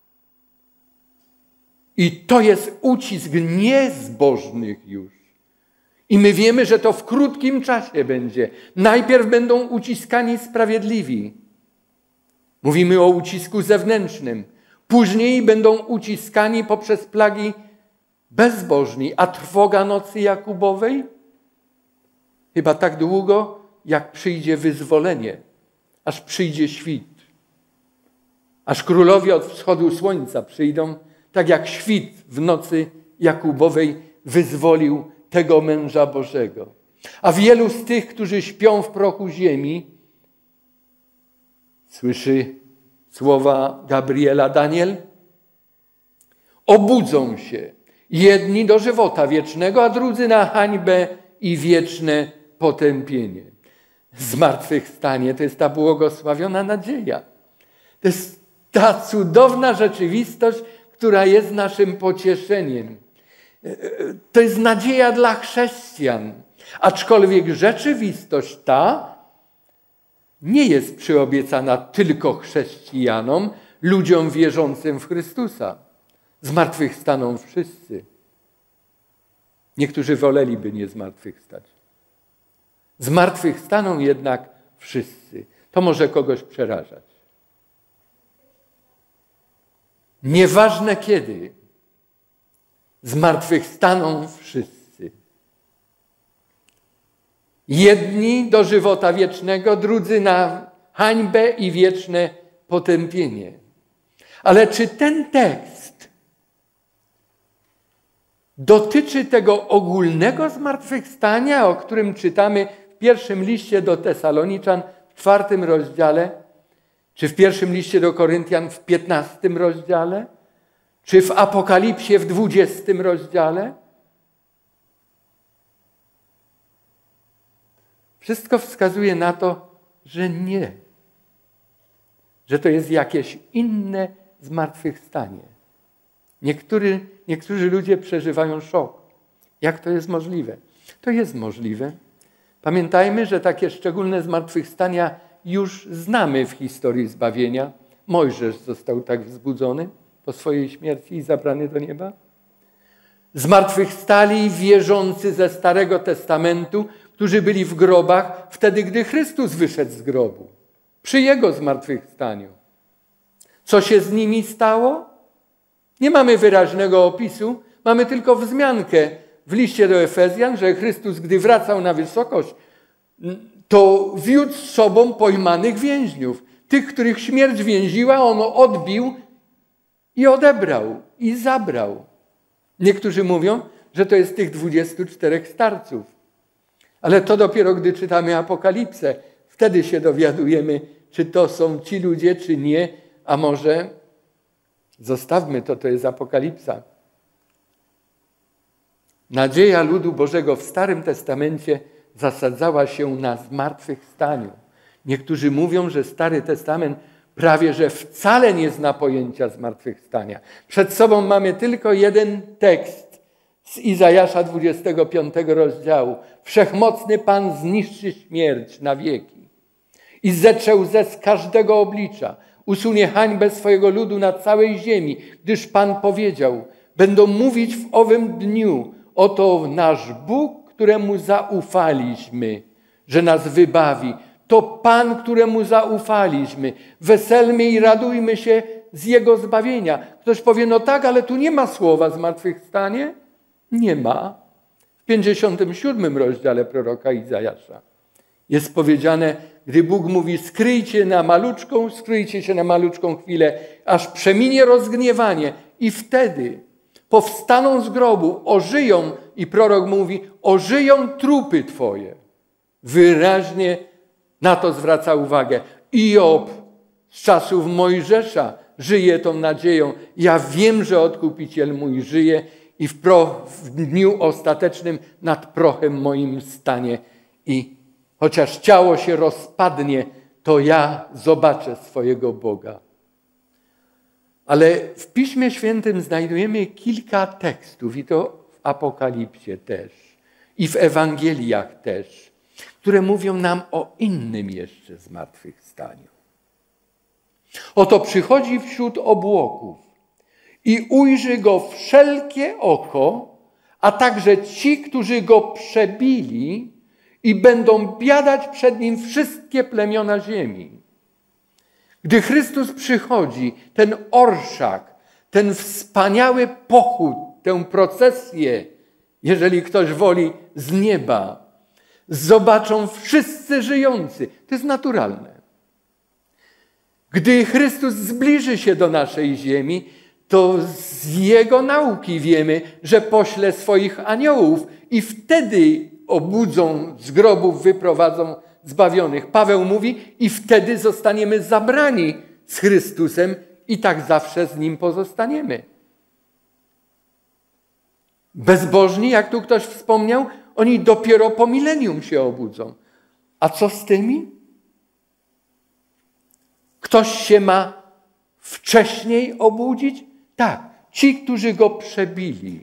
I to jest ucisk niezbożnych już. I my wiemy, że to w krótkim czasie będzie. Najpierw będą uciskani sprawiedliwi. Mówimy o ucisku zewnętrznym. Później będą uciskani poprzez plagi bezbożni. A trwoga nocy Jakubowej? Chyba tak długo, jak przyjdzie wyzwolenie. Aż przyjdzie świt. Aż królowie od wschodu słońca przyjdą, tak jak świt w nocy Jakubowej wyzwolił tego męża Bożego. A wielu z tych, którzy śpią w prochu ziemi, słyszy słowa Gabriela Daniel, obudzą się. Jedni do żywota wiecznego, a drudzy na hańbę i wieczne potępienie. Zmartwychwstanie to jest ta błogosławiona nadzieja. To jest ta cudowna rzeczywistość, która jest naszym pocieszeniem. To jest nadzieja dla chrześcijan. Aczkolwiek rzeczywistość ta nie jest przyobiecana tylko chrześcijanom, ludziom wierzącym w Chrystusa. Zmartwychwstaną wszyscy. Niektórzy woleliby nie zmartwychwstać. Zmartwychwstaną jednak wszyscy. To może kogoś przerażać. Nieważne kiedy, zmartwychwstaną wszyscy. Jedni do żywota wiecznego, drudzy na hańbę i wieczne potępienie. Ale czy ten tekst dotyczy tego ogólnego zmartwychwstania, o którym czytamy w pierwszym liście do Tesaloniczan w czwartym rozdziale, czy w pierwszym liście do Koryntian w piętnastym rozdziale, czy w Apokalipsie w dwudziestym rozdziale? Wszystko wskazuje na to, że nie. Że to jest jakieś inne zmartwychwstanie. Niektóry, niektórzy ludzie przeżywają szok. Jak to jest możliwe? To jest możliwe. Pamiętajmy, że takie szczególne zmartwychwstania już znamy w historii zbawienia. Mojżesz został tak wzbudzony po swojej śmierci i zabrany do nieba. Zmartwychwstali wierzący ze Starego Testamentu, którzy byli w grobach wtedy, gdy Chrystus wyszedł z grobu. Przy Jego zmartwychwstaniu. Co się z nimi stało? Nie mamy wyraźnego opisu. Mamy tylko wzmiankę w liście do Efezjan, że Chrystus, gdy wracał na wysokość, to wiódł z sobą pojmanych więźniów. Tych, których śmierć więziła, on odbił i odebrał, i zabrał. Niektórzy mówią, że to jest tych dwudziestu czterech starców. Ale to dopiero, gdy czytamy Apokalipsę, wtedy się dowiadujemy, czy to są ci ludzie, czy nie, a może zostawmy to, to jest Apokalipsa. Nadzieja ludu Bożego w Starym Testamencie zasadzała się na zmartwychwstaniu. Niektórzy mówią, że Stary Testament prawie że wcale nie zna pojęcia zmartwychwstania. Przed sobą mamy tylko jeden tekst z Izajasza dwudziestego piątego rozdziału. Wszechmocny Pan zniszczy śmierć na wieki i zetrze łzę z każdego oblicza. Usunie hańbę swojego ludu na całej ziemi, gdyż Pan powiedział, będą mówić w owym dniu, oto nasz Bóg, któremu zaufaliśmy, że nas wybawi. To Pan, któremu zaufaliśmy. Weselmy i radujmy się z Jego zbawienia. Ktoś powie, no tak, ale tu nie ma słowa zmartwychwstanie. Nie ma. W pięćdziesiątym siódmym rozdziale proroka Izajasza jest powiedziane, gdy Bóg mówi, skryjcie na maluczką, skryjcie się na maluczką chwilę, aż przeminie rozgniewanie i wtedy powstaną z grobu, ożyją, i prorok mówi, ożyją trupy Twoje. Wyraźnie na to zwraca uwagę. Iob z czasów Mojżesza żyje tą nadzieją. Ja wiem, że Odkupiciel mój żyje i w, pro, w dniu ostatecznym nad prochem moim stanie. I chociaż ciało się rozpadnie, to ja zobaczę swojego Boga. Ale w Piśmie Świętym znajdujemy kilka tekstów, i to w Apokalipsie też, i w Ewangeliach też, które mówią nam o innym jeszcze zmartwychwstaniu. Oto przychodzi wśród obłoków i ujrzy go wszelkie oko, a także ci, którzy go przebili, i będą biadać przed nim wszystkie plemiona ziemi. Gdy Chrystus przychodzi, ten orszak, ten wspaniały pochód, tę procesję, jeżeli ktoś woli, z nieba, zobaczą wszyscy żyjący. To jest naturalne. Gdy Chrystus zbliży się do naszej ziemi, to z Jego nauki wiemy, że pośle swoich aniołów i wtedy obudzą, z grobów wyprowadzą zbawionych. Paweł mówi, i wtedy zostaniemy zabrani z Chrystusem i tak zawsze z Nim pozostaniemy. Bezbożni, jak tu ktoś wspomniał, oni dopiero po milenium się obudzą. A co z tymi? Ktoś się ma wcześniej obudzić? Tak, ci, którzy go przebili.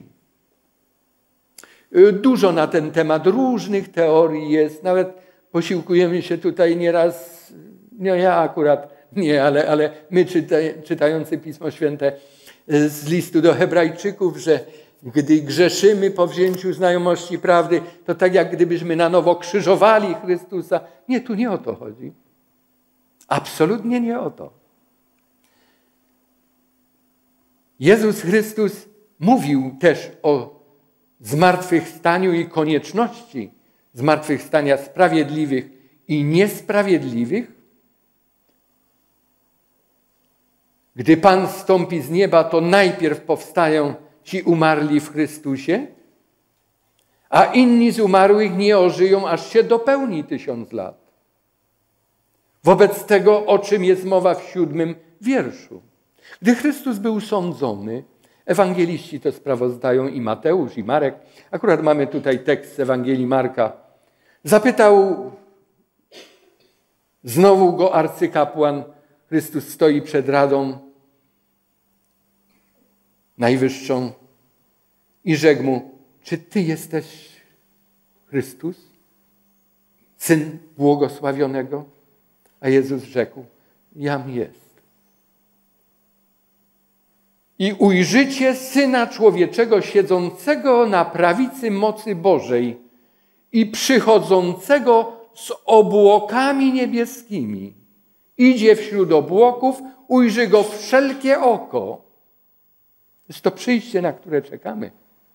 Dużo na ten temat różnych teorii jest. Nawet posiłkujemy się tutaj nieraz, no ja akurat nie, ale, ale my czytaj, czytający Pismo Święte z listu do Hebrajczyków, że gdy grzeszymy po wzięciu znajomości prawdy, to tak jak gdybyśmy na nowo krzyżowali Chrystusa. Nie, tu nie o to chodzi. Absolutnie nie o to. Jezus Chrystus mówił też o zmartwychwstaniu i konieczności zmartwychwstania sprawiedliwych i niesprawiedliwych. Gdy Pan zstąpi z nieba, to najpierw powstają ci umarli w Chrystusie, a inni z umarłych nie ożyją, aż się dopełni tysiąc lat. Wobec tego, o czym jest mowa w siódmym wierszu. Gdy Chrystus był sądzony, ewangeliści to sprawozdają, i Mateusz, i Marek, akurat mamy tutaj tekst z Ewangelii Marka, zapytał znowu go arcykapłan, Chrystus stoi przed Radą Najwyższą i rzekł mu, czy Ty jesteś Chrystus, Syn Błogosławionego? A Jezus rzekł, jam jest. I ujrzycie Syna Człowieczego siedzącego na prawicy mocy Bożej i przychodzącego z obłokami niebieskimi. Idzie wśród obłoków, ujrzy Go wszelkie oko. Jest to przyjście, na które czekamy.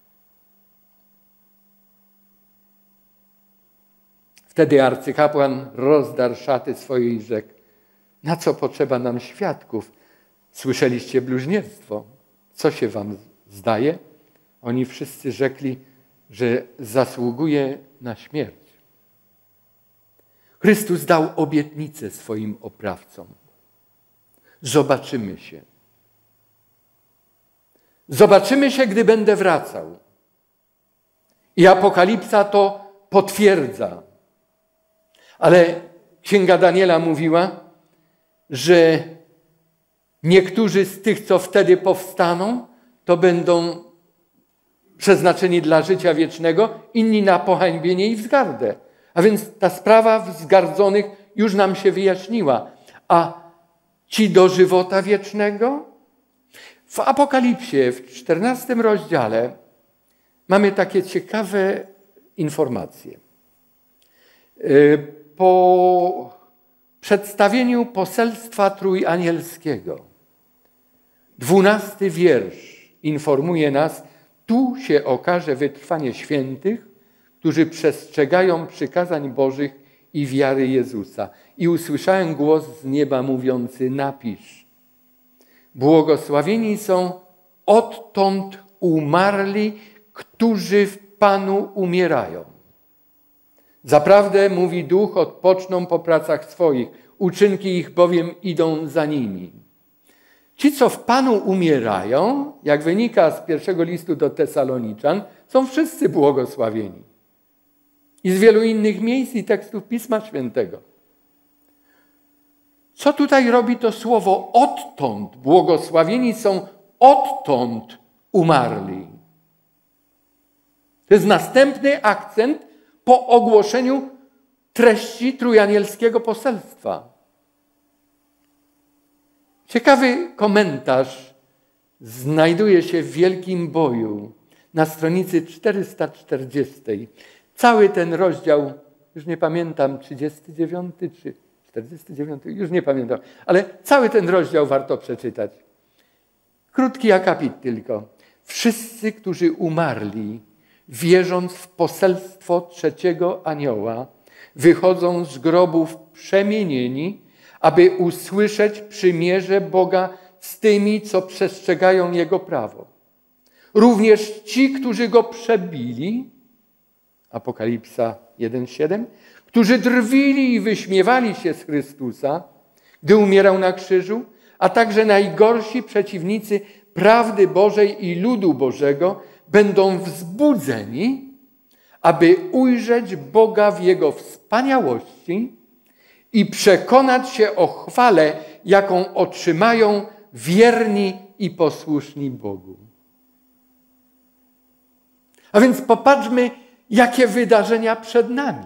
Wtedy arcykapłan rozdarł szaty swoje i rzekł: na co potrzeba nam świadków? Słyszeliście bluźnierstwo. Co się wam zdaje? Oni wszyscy rzekli, że zasługuje na śmierć. Chrystus dał obietnicę swoim oprawcom. Zobaczymy się. Zobaczymy się, gdy będę wracał. I Apokalipsa to potwierdza. Ale Księga Daniela mówiła, że niektórzy z tych, co wtedy powstaną, to będą przeznaczeni dla życia wiecznego, inni na pohańbienie i wzgardę. A więc ta sprawa wzgardzonych już nam się wyjaśniła. A ci do żywota wiecznego? W Apokalipsie, w czternastym rozdziale, mamy takie ciekawe informacje. Po przedstawieniu poselstwa trójanielskiego, dwunasty wiersz informuje nas: tu się okaże wytrwanie świętych, którzy przestrzegają przykazań Bożych i wiary Jezusa. I usłyszałem głos z nieba mówiący: napisz: błogosławieni są odtąd umarli, którzy w Panu umierają. Zaprawdę, mówi Duch, odpoczną po pracach swoich, uczynki ich bowiem idą za nimi. Ci, co w Panu umierają, jak wynika z pierwszego listu do Tesaloniczan, są wszyscy błogosławieni. I z wielu innych miejsc i tekstów Pisma Świętego. Co tutaj robi to słowo odtąd? Błogosławieni są odtąd umarli. To jest następny akcent po ogłoszeniu treści trójanielskiego poselstwa. Ciekawy komentarz znajduje się w Wielkim Boju na stronicy czterysta czterdziestej. Cały ten rozdział, już nie pamiętam, trzydziesty dziewiąty czy czterdziesty dziewiąty, już nie pamiętam, ale cały ten rozdział warto przeczytać. Krótki akapit tylko. Wszyscy, którzy umarli, wierząc w poselstwo trzeciego anioła, wychodzą z grobów przemienieni, aby usłyszeć przymierze Boga z tymi, co przestrzegają Jego prawo. Również ci, którzy Go przebili, Apokalipsa jeden siedem, którzy drwili i wyśmiewali się z Chrystusa, gdy umierał na krzyżu, a także najgorsi przeciwnicy prawdy Bożej i ludu Bożego będą wzbudzeni, aby ujrzeć Boga w Jego wspaniałości i przekonać się o chwale, jaką otrzymają wierni i posłuszni Bogu. A więc popatrzmy, jakie wydarzenia przed nami.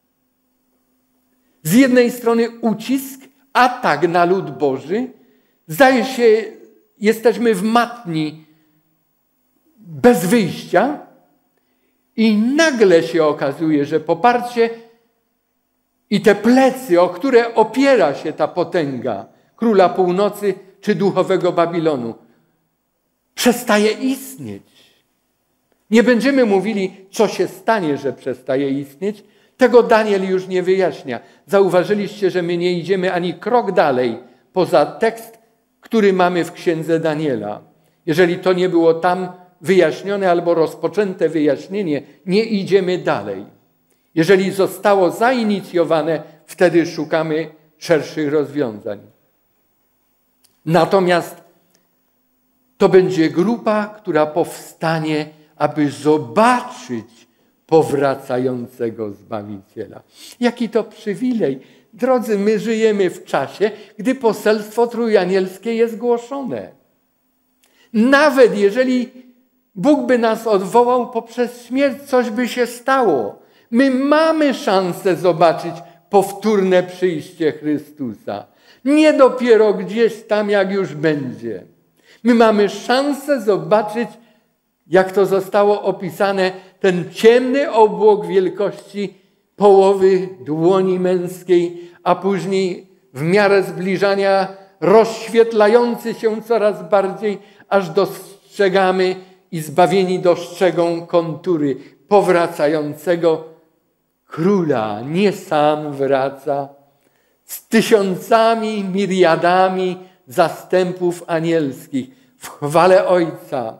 Z jednej strony ucisk, atak na lud Boży. Zdaje się, jesteśmy w matni bez wyjścia i nagle się okazuje, że poparcie i te plecy, o które opiera się ta potęga króla północy czy duchowego Babilonu, przestaje istnieć. Nie będziemy mówili, co się stanie, że przestaje istnieć. Tego Daniel już nie wyjaśnia. Zauważyliście, że my nie idziemy ani krok dalej poza tekst, który mamy w Księdze Daniela. Jeżeli to nie było tam wyjaśnione albo rozpoczęte wyjaśnienie, nie idziemy dalej. Jeżeli zostało zainicjowane, wtedy szukamy szerszych rozwiązań. Natomiast to będzie grupa, która powstanie, aby zobaczyć powracającego Zbawiciela. Jaki to przywilej. Drodzy, my żyjemy w czasie, gdy poselstwo trójanielskie jest głoszone. Nawet jeżeli Bóg by nas odwołał poprzez śmierć, coś by się stało. My mamy szansę zobaczyć powtórne przyjście Chrystusa. Nie dopiero gdzieś tam, jak już będzie. My mamy szansę zobaczyć, jak to zostało opisane, ten ciemny obłok wielkości połowy dłoni męskiej, a później w miarę zbliżania rozświetlający się coraz bardziej, aż dostrzegamy i zbawieni dostrzegą kontury powracającego króla nie sam wraca, z tysiącami, miriadami zastępów anielskich w chwale Ojca.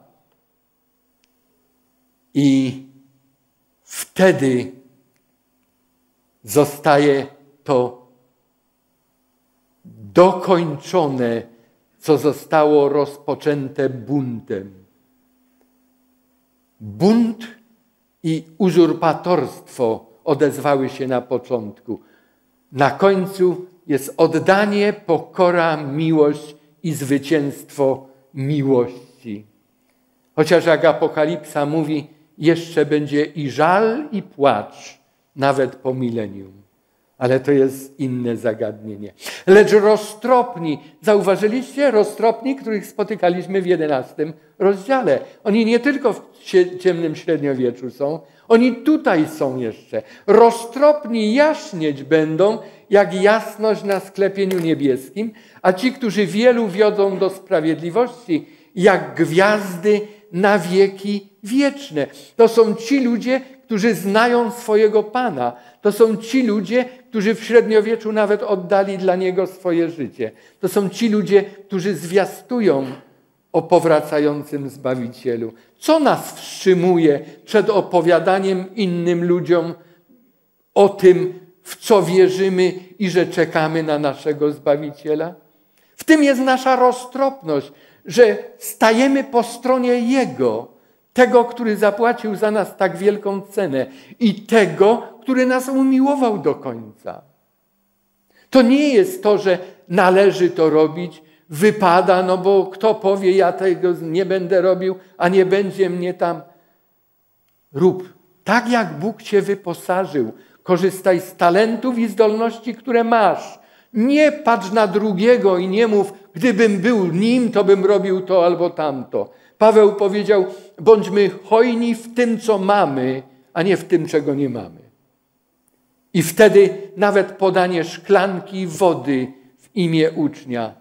I wtedy zostaje to dokończone, co zostało rozpoczęte buntem. Bunt i uzurpatorstwo odezwały się na początku. Na końcu jest oddanie, pokora, miłość i zwycięstwo miłości. Chociaż jak Apokalipsa mówi, jeszcze będzie i żal, i płacz, nawet po milenium. Ale to jest inne zagadnienie. Lecz roztropni, zauważyliście roztropni, których spotykaliśmy w jedenastym rozdziale. Oni nie tylko w ciemnym średniowieczu są, oni tutaj są jeszcze. Roztropni jaśnieć będą, jak jasność na sklepieniu niebieskim, a ci, którzy wielu wiodą do sprawiedliwości, jak gwiazdy na wieki wieczne. To są ci ludzie, którzy znają swojego Pana. To są ci ludzie, którzy w średniowieczu nawet oddali dla Niego swoje życie. To są ci ludzie, którzy zwiastują o powracającym Zbawicielu. Co nas wstrzymuje przed opowiadaniem innym ludziom o tym, w co wierzymy i że czekamy na naszego Zbawiciela? W tym jest nasza roztropność, że stajemy po stronie Jego, tego, który zapłacił za nas tak wielką cenę i tego, który nas umiłował do końca. To nie jest to, że należy to robić, wypada, no bo kto powie, ja tego nie będę robił, a nie będzie mnie tam. Rób tak, jak Bóg cię wyposażył. Korzystaj z talentów i zdolności, które masz. Nie patrz na drugiego i nie mów, gdybym był nim, to bym robił to albo tamto. Paweł powiedział, bądźmy hojni w tym, co mamy, a nie w tym, czego nie mamy. I wtedy nawet podanie szklanki wody w imię ucznia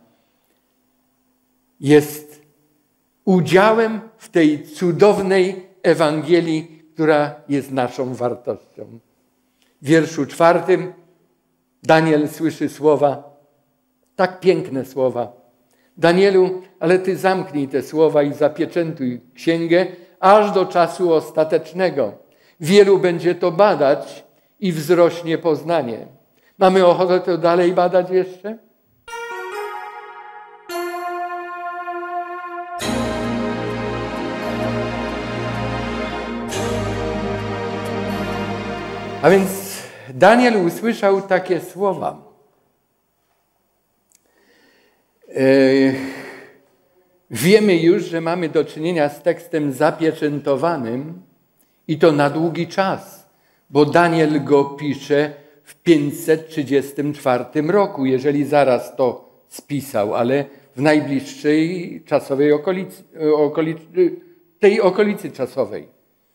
jest udziałem w tej cudownej Ewangelii, która jest naszą wartością. W wierszu czwartym Daniel słyszy słowa, tak piękne słowa. Danielu, ale ty zamknij te słowa i zapieczętuj księgę aż do czasu ostatecznego. Wielu będzie to badać i wzrośnie poznanie. Mamy ochotę to dalej badać jeszcze? A więc Daniel usłyszał takie słowa. Wiemy już, że mamy do czynienia z tekstem zapieczętowanym i to na długi czas, bo Daniel go pisze w pięćset trzydziestym czwartym roku, jeżeli zaraz to spisał, ale w najbliższej czasowej okolicy, okolicy tej okolicy czasowej.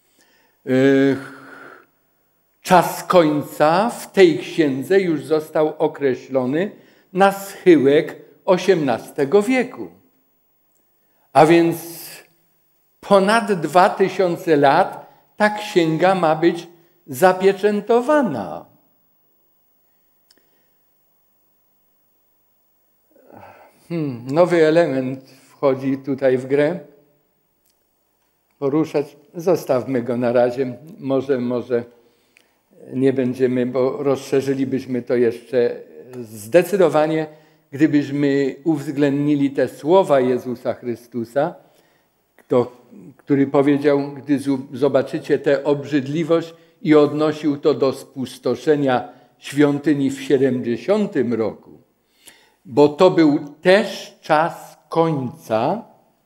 Czas końca w tej księdze już został określony na schyłek osiemnastego wieku. A więc ponad dwa tysiące lat ta księga ma być zapieczętowana. Hmm, nowy element wchodzi tutaj w grę. Poruszać, zostawmy go na razie. Może, może nie będziemy, bo rozszerzylibyśmy to jeszcze zdecydowanie, gdybyśmy uwzględnili te słowa Jezusa Chrystusa, to, który powiedział, gdy zobaczycie tę obrzydliwość i odnosił to do spustoszenia świątyni w siedemdziesiątym roku, bo to był też czas końca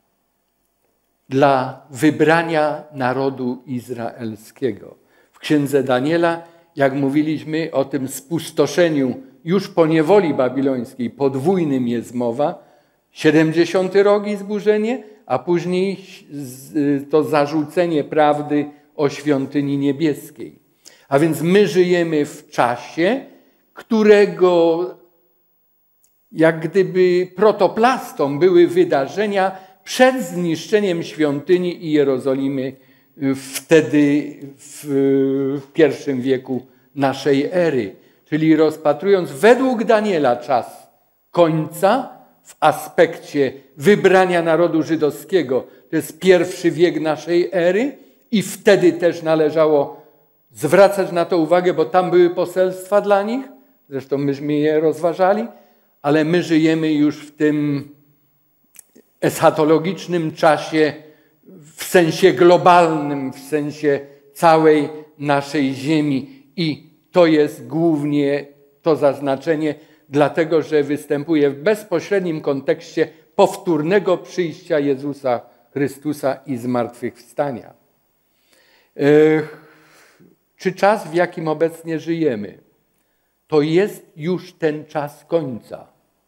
dla wybrania narodu izraelskiego. W księdze Daniela, jak mówiliśmy o tym spustoszeniu już po niewoli babilońskiej, podwójnym jest mowa, siedemdziesiąty rok i zburzenie, a później to zarzucenie prawdy o świątyni niebieskiej. A więc my żyjemy w czasie, którego jak gdyby protoplastą były wydarzenia przed zniszczeniem świątyni i Jerozolimy wtedy w pierwszym wieku naszej ery. Czyli rozpatrując według Daniela czas końca w aspekcie wybrania narodu żydowskiego, to jest pierwszy wiek naszej ery i wtedy też należało zwracać na to uwagę, bo tam były poselstwa dla nich, zresztą myśmy je rozważali, ale my żyjemy już w tym eschatologicznym czasie w sensie globalnym, w sensie całej naszej ziemi i to jest głównie to zaznaczenie, dlatego że występuje w bezpośrednim kontekście powtórnego przyjścia Jezusa Chrystusa i zmartwychwstania. Czy czas, w jakim obecnie żyjemy, to jest już ten czas końca?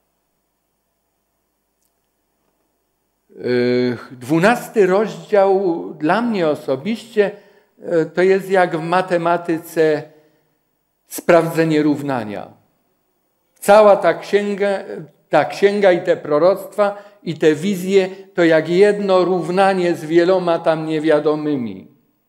Dwunasty rozdział dla mnie osobiście to jest jak w matematyce sprawdzenie równania. Cała ta księga, ta księga i te proroctwa i te wizje to jak jedno równanie z wieloma tam niewiadomymi.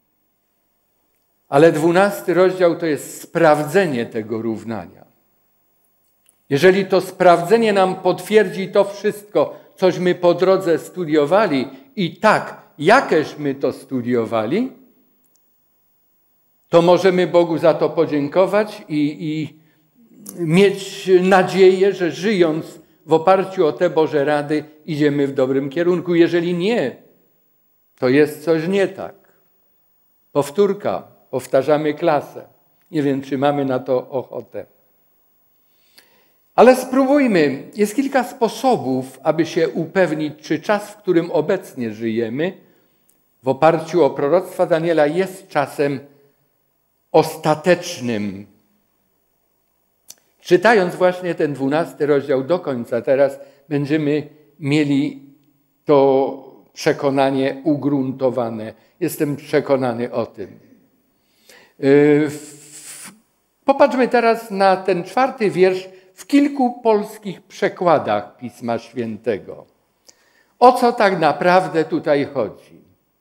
Ale dwunasty rozdział to jest sprawdzenie tego równania. Jeżeli to sprawdzenie nam potwierdzi to wszystko, cośmy po drodze studiowali i tak, jakeśmy to studiowali, to możemy Bogu za to podziękować i, i mieć nadzieję, że żyjąc w oparciu o te Boże rady idziemy w dobrym kierunku. Jeżeli nie, to jest coś nie tak. Powtórka, powtarzamy klasę. Nie wiem, czy mamy na to ochotę. Ale spróbujmy. Jest kilka sposobów, aby się upewnić, czy czas, w którym obecnie żyjemy, w oparciu o proroctwa Daniela, jest czasem ostatecznym. Czytając właśnie ten dwunasty rozdział do końca, teraz będziemy mieli to przekonanie ugruntowane. Jestem przekonany o tym. Popatrzmy teraz na ten czwarty wiersz w kilku polskich przekładach Pisma Świętego. O co tak naprawdę tutaj chodzi?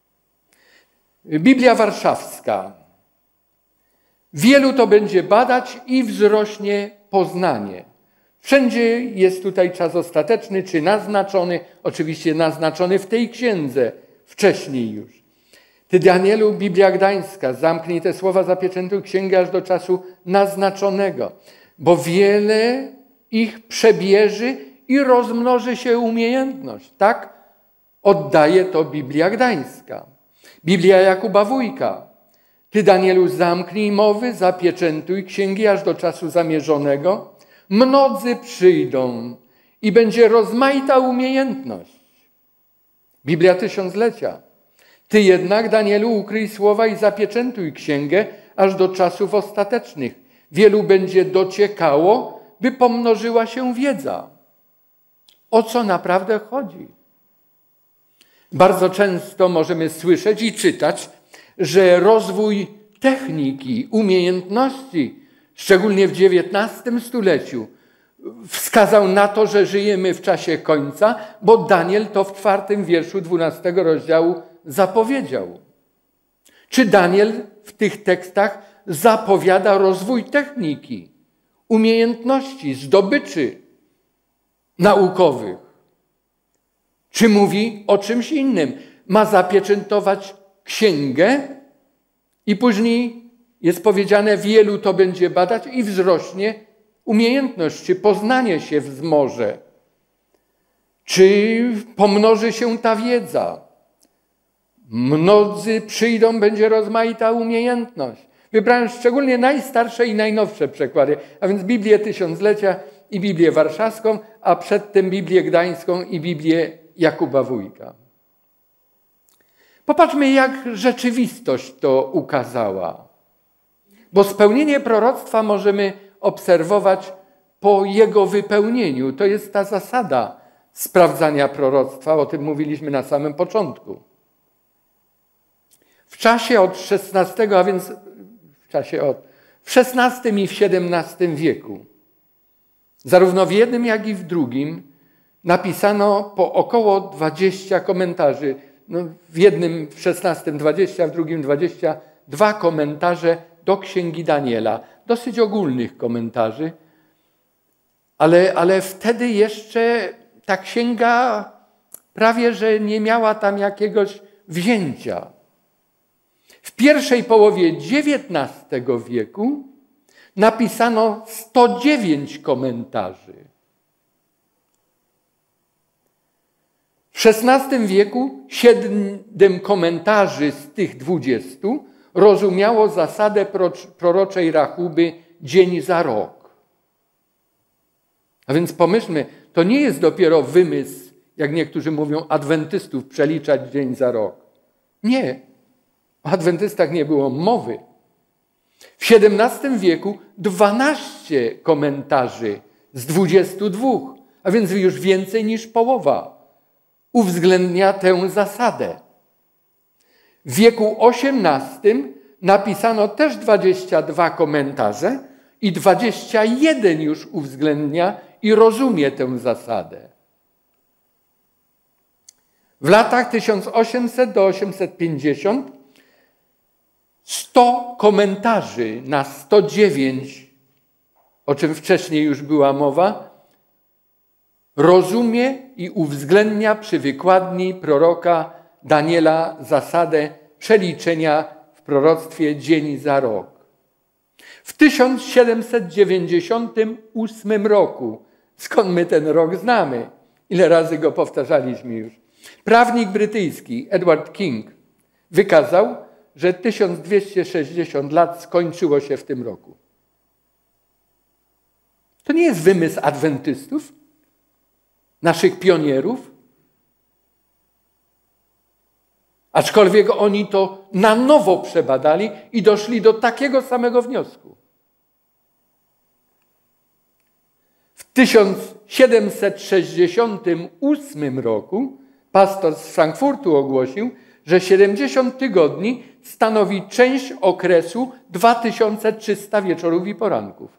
Biblia Warszawska. Wielu to będzie badać i wzrośnie poznanie. Wszędzie jest tutaj czas ostateczny, czy naznaczony, oczywiście naznaczony w tej księdze, wcześniej już. Ty, Danielu, Biblia Gdańska, zamknij te słowa, zapieczętuj księgę aż do czasu naznaczonego, bo wiele ich przebieży i rozmnoży się umiejętność. Tak oddaje to Biblia Gdańska. Biblia Jakuba Wójka. Ty, Danielu, zamknij mowy, zapieczętuj księgi aż do czasu zamierzonego. Mnodzy przyjdą i będzie rozmaita umiejętność. Biblia Tysiąclecia. Ty jednak, Danielu, ukryj słowa i zapieczętuj księgę aż do czasów ostatecznych. Wielu będzie dociekało, by pomnożyła się wiedza. O co naprawdę chodzi? Bardzo często możemy słyszeć i czytać, że rozwój techniki, umiejętności, szczególnie w dziewiętnastym stuleciu, wskazał na to, że żyjemy w czasie końca, bo Daniel to w czwartym wierszu dwunastego rozdziału zapowiedział. Czy Daniel w tych tekstach zapowiada rozwój techniki, umiejętności, zdobyczy naukowych? Czy mówi o czymś innym? Ma zapieczętować księgę i później jest powiedziane, wielu to będzie badać i wzrośnie umiejętność, czy poznanie się wzmoże, czy pomnoży się ta wiedza. Mnodzy przyjdą, będzie rozmaita umiejętność. Wybrałem szczególnie najstarsze i najnowsze przekłady, a więc Biblię Tysiąclecia i Biblię Warszawską, a przedtem Biblię Gdańską i Biblię Jakuba Wójka. Popatrzmy, jak rzeczywistość to ukazała. Bo spełnienie proroctwa możemy obserwować po jego wypełnieniu. To jest ta zasada sprawdzania proroctwa. O tym mówiliśmy na samym początku. W czasie od szesnastego, a więc w czasie od w szesnastym i w siedemnastym wieku, zarówno w jednym, jak i w drugim, napisano po około dwudziestu komentarzy. No, w jednym w szesnastym dwadzieścia, w drugim dwadzieścia dwa komentarze do Księgi Daniela. Dosyć ogólnych komentarzy, ale, ale wtedy jeszcze ta księga prawie że nie miała tam jakiegoś wzięcia. W pierwszej połowie dziewiętnastego wieku napisano sto dziewięć komentarzy. W szesnastym wieku siedem komentarzy z tych dwudziestu rozumiało zasadę proroczej rachuby dzień za rok. A więc pomyślmy, to nie jest dopiero wymysł, jak niektórzy mówią, adwentystów przeliczać dzień za rok. Nie, o adwentystach nie było mowy. W siedemnastym wieku dwanaście komentarzy z dwudziestu dwóch, a więc już więcej niż połowa, uwzględnia tę zasadę. W wieku osiemnastym napisano też dwadzieścia dwa komentarze i dwadzieścia jeden już uwzględnia i rozumie tę zasadę. W latach tysiąc osiemset do osiemset pięćdziesiąt sto komentarzy na sto dziewięć, o czym wcześniej już była mowa, rozumie i uwzględnia przy wykładni proroka Daniela zasadę przeliczenia w proroctwie dzień za rok. W tysiąc siedemset dziewięćdziesiątym ósmym roku, skąd my ten rok znamy, ile razy go powtarzaliśmy już, prawnik brytyjski Edward King wykazał, że tysiąc dwieście sześćdziesiąt lat skończyło się w tym roku. To nie jest wymysł adwentystów, naszych pionierów, aczkolwiek oni to na nowo przebadali i doszli do takiego samego wniosku. W tysiąc siedemset sześćdziesiątym ósmym roku pastor z Frankfurtu ogłosił, że siedemdziesiąt tygodni stanowi część okresu dwa tysiące trzysta wieczorów i poranków.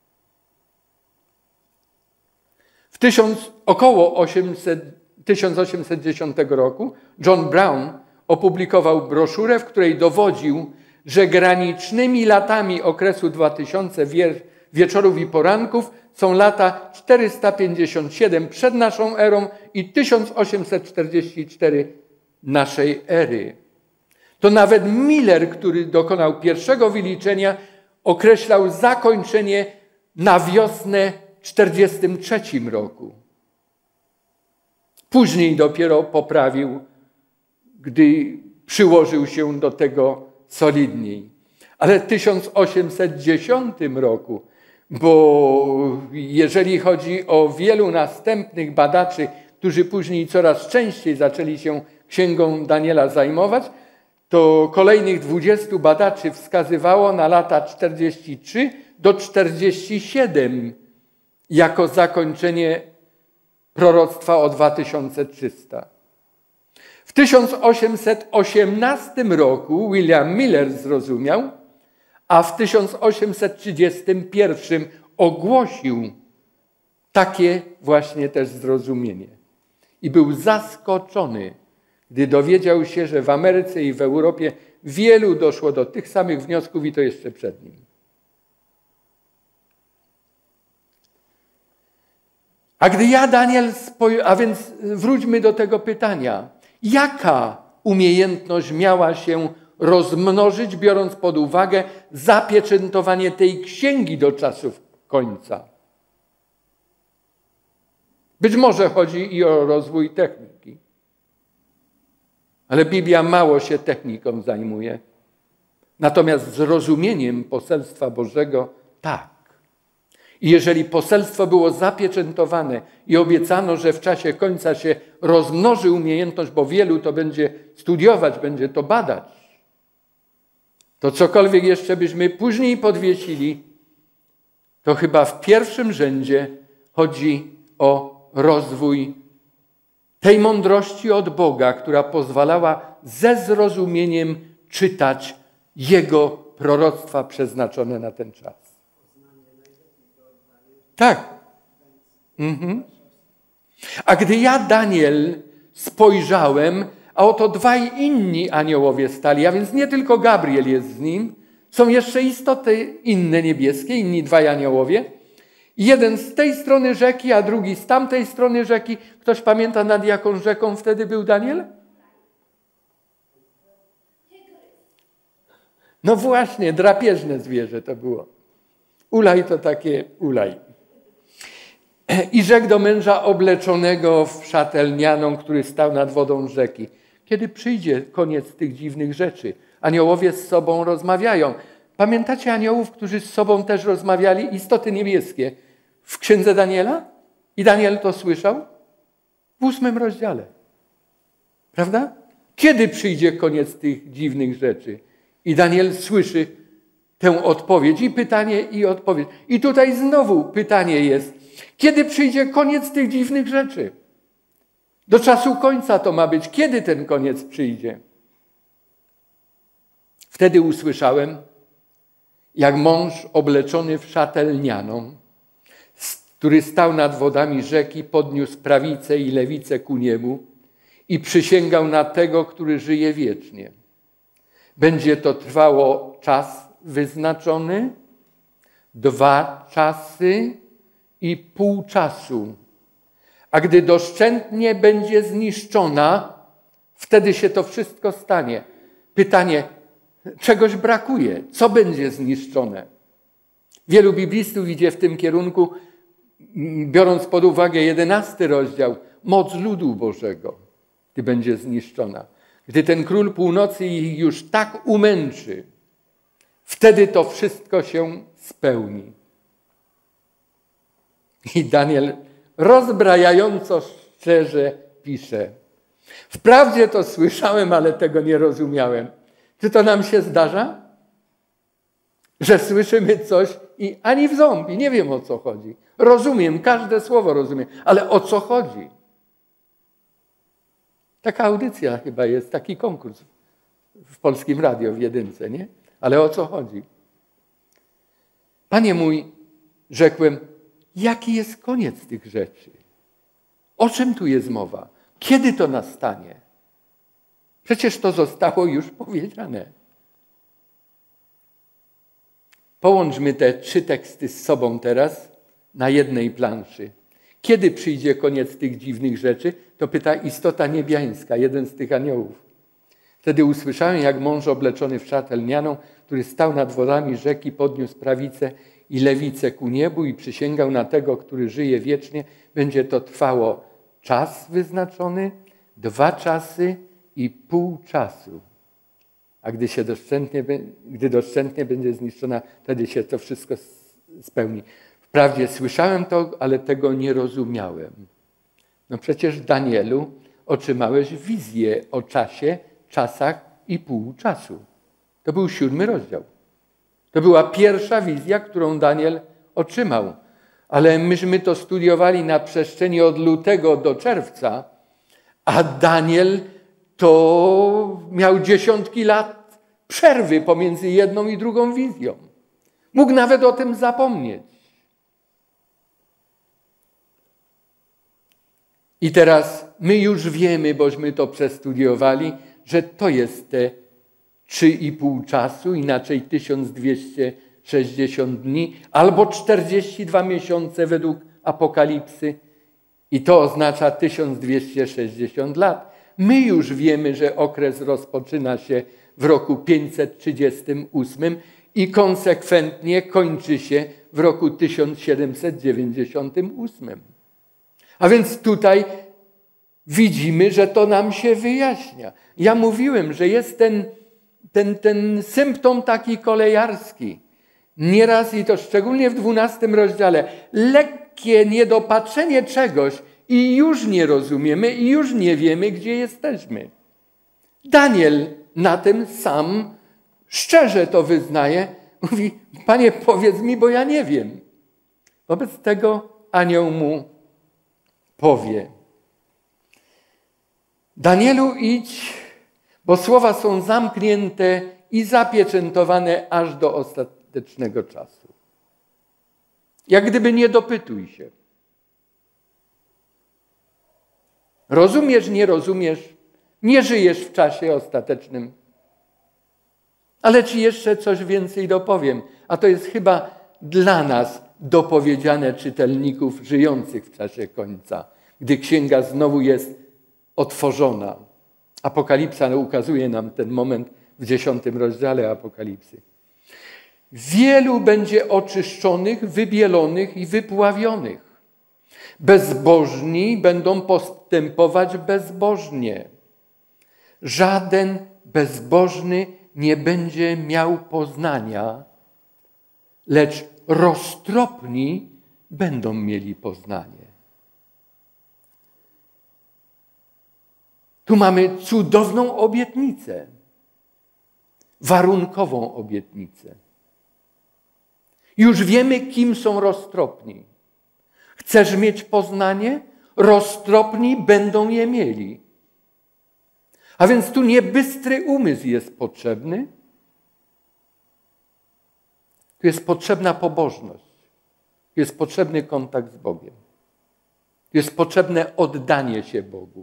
W tysiąc, około tysiąc osiemset dziesiątego roku John Brown opublikował broszurę, w której dowodził, że granicznymi latami okresu dwa tysiące wie, wieczorów i poranków są lata czterysta pięćdziesiąt siedem przed naszą erą i tysiąc osiemset czterdzieści cztery naszej ery. To nawet Miller, który dokonał pierwszego wyliczenia, określał zakończenie na wiosnę czterdziestym trzecim roku. Później dopiero poprawił, gdy przyłożył się do tego solidniej. Ale w tysiąc osiemset dziesiątym roku, bo jeżeli chodzi o wielu następnych badaczy, którzy później coraz częściej zaczęli się Księgą Daniela zajmować, to kolejnych dwudziestu badaczy wskazywało na lata czterdzieści trzy do czterdziestu siedmiu jako zakończenie proroctwa o dwa tysiące trzysta. W tysiąc osiemset osiemnastym roku William Miller zrozumiał, a w tysiąc osiemset trzydziestym pierwszym ogłosił takie właśnie też zrozumienie. I był zaskoczony, gdy dowiedział się, że w Ameryce i w Europie wielu doszło do tych samych wniosków i to jeszcze przed nim. A gdy ja, Daniel, spoj- a więc wróćmy do tego pytania. Jaka umiejętność miała się rozmnożyć, biorąc pod uwagę zapieczętowanie tej księgi do czasów końca? Być może chodzi i o rozwój techniki. Ale Biblia mało się techniką zajmuje. Natomiast zrozumieniem poselstwa Bożego tak. I jeżeli poselstwo było zapieczętowane i obiecano, że w czasie końca się rozmnoży umiejętność, bo wielu to będzie studiować, będzie to badać, to cokolwiek jeszcze byśmy później podwiesili, to chyba w pierwszym rzędzie chodzi o rozwój tej mądrości od Boga, która pozwalała ze zrozumieniem czytać Jego proroctwa przeznaczone na ten czas. Tak. Mhm. A gdy ja, Daniel, spojrzałem, a oto dwaj inni aniołowie stali, a więc nie tylko Gabriel jest z nim, Są jeszcze istoty inne niebieskie, inni dwaj aniołowie. Jeden z tej strony rzeki, a drugi z tamtej strony rzeki. Ktoś pamięta, nad jaką rzeką wtedy był Daniel? No właśnie, drapieżne zwierzę to było. Ulaj to takie ulaj. I rzekł do męża obleczonego w szatę lnianą, który stał nad wodą rzeki. Kiedy przyjdzie koniec tych dziwnych rzeczy? Aniołowie z sobą rozmawiają. Pamiętacie aniołów, którzy z sobą też rozmawiali? Istoty niebieskie. W księdze Daniela? I Daniel to słyszał? W ósmym rozdziale. Prawda? Kiedy przyjdzie koniec tych dziwnych rzeczy? I Daniel słyszy tę odpowiedź. I pytanie, i odpowiedź. I tutaj znowu pytanie jest. Kiedy przyjdzie koniec tych dziwnych rzeczy? Do czasu końca to ma być. Kiedy ten koniec przyjdzie? Wtedy usłyszałem, jak mąż obleczony w szatę lnianą, który stał nad wodami rzeki, podniósł prawicę i lewicę ku niebu i przysięgał na tego, który żyje wiecznie. Będzie to trwało czas wyznaczony, dwa czasy i pół czasu. A gdy doszczętnie będzie zniszczona, wtedy się to wszystko stanie. Pytanie, czegoś brakuje. Co będzie zniszczone? Wielu biblistów idzie w tym kierunku, biorąc pod uwagę jedenasty rozdział, moc ludu Bożego, gdy będzie zniszczona. Gdy ten król północy ich już tak umęczy, wtedy to wszystko się spełni. I Daniel rozbrajająco szczerze pisze. Wprawdzie to słyszałem, ale tego nie rozumiałem. Czy to nam się zdarza? Że słyszymy coś i ani w ząb, i nie wiem, o co chodzi. Rozumiem, każde słowo rozumiem, ale o co chodzi? Taka audycja chyba jest, taki konkurs w Polskim Radio w jedynce, nie? Ale o co chodzi? Panie mój, rzekłem, jaki jest koniec tych rzeczy? O czym tu jest mowa? Kiedy to nastanie? Przecież to zostało już powiedziane. Połączmy te trzy teksty z sobą teraz na jednej planszy. Kiedy przyjdzie koniec tych dziwnych rzeczy? To pyta istota niebiańska, jeden z tych aniołów. Wtedy usłyszałem, jak mąż obleczony w szatę lnianą, który stał nad wodami rzeki, podniósł prawicę i lewicę ku niebu i przysięgał na tego, który żyje wiecznie. Będzie to trwało czas wyznaczony, dwa czasy i pół czasu. A gdy się doszczętnie, gdy doszczętnie będzie zniszczona, wtedy się to wszystko spełni. Wprawdzie słyszałem to, ale tego nie rozumiałem. No przecież, Danielu, otrzymałeś wizję o czasie, czasach i pół czasu. To był siódmy rozdział. To była pierwsza wizja, którą Daniel otrzymał. Ale myśmy to studiowali na przestrzeni od lutego do czerwca, a Daniel to miał dziesiątki lat przerwy pomiędzy jedną i drugą wizją. Mógł nawet o tym zapomnieć. I teraz my już wiemy, bośmy to przestudiowali, że to jest te trzy i pół czasu, inaczej tysiąc dwieście sześćdziesiąt dni, albo czterdzieści dwa miesiące według Apokalipsy. I to oznacza tysiąc dwieście sześćdziesiąt lat. My już wiemy, że okres rozpoczyna się w roku pięćset trzydziestym ósmym i konsekwentnie kończy się w roku tysiąc siedemset dziewięćdziesiątym ósmym. A więc tutaj widzimy, że to nam się wyjaśnia. Ja mówiłem, że jest ten, ten, ten symptom taki kolejarski. Nieraz, i to szczególnie w dwunastym rozdziale, lekkie niedopatrzenie czegoś i już nie rozumiemy i już nie wiemy, gdzie jesteśmy. Daniel na tym sam szczerze to wyznaje. Mówi, Panie, powiedz mi, bo ja nie wiem. Wobec tego anioł mu powie. Danielu, idź, bo słowa są zamknięte i zapieczętowane aż do ostatecznego czasu. Jak gdyby nie dopytuj się. Rozumiesz, nie rozumiesz, nie żyjesz w czasie ostatecznym. Ale ci jeszcze coś więcej dopowiem, a to jest chyba dla nas dopowiedziane czytelników żyjących w czasie końca, gdy księga znowu jest otworzona. Apokalipsa ukazuje nam ten moment w dziesiątym rozdziale Apokalipsy. Wielu będzie oczyszczonych, wybielonych i wypławionych. Bezbożni będą postępować bezbożnie. Żaden bezbożny nie będzie miał poznania, lecz roztropni będą mieli poznanie. Tu mamy cudowną obietnicę, warunkową obietnicę. Już wiemy, kim są roztropni. Chcesz mieć poznanie? Roztropni będą je mieli. A więc tu nie bystry umysł jest potrzebny. Tu jest potrzebna pobożność. Tu jest potrzebny kontakt z Bogiem. Tu jest potrzebne oddanie się Bogu.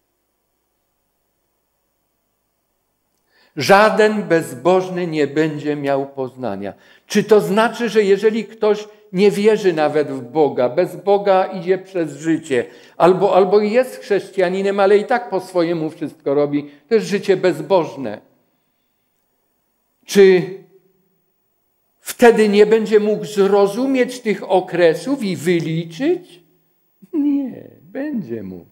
Żaden bezbożny nie będzie miał poznania. Czy to znaczy, że jeżeli ktoś nie wierzy nawet w Boga, bez Boga idzie przez życie, albo, albo jest chrześcijaninem, ale i tak po swojemu wszystko robi, to jest życie bezbożne. Czy wtedy nie będzie mógł zrozumieć tych okresów i wyliczyć? Nie, będzie mógł.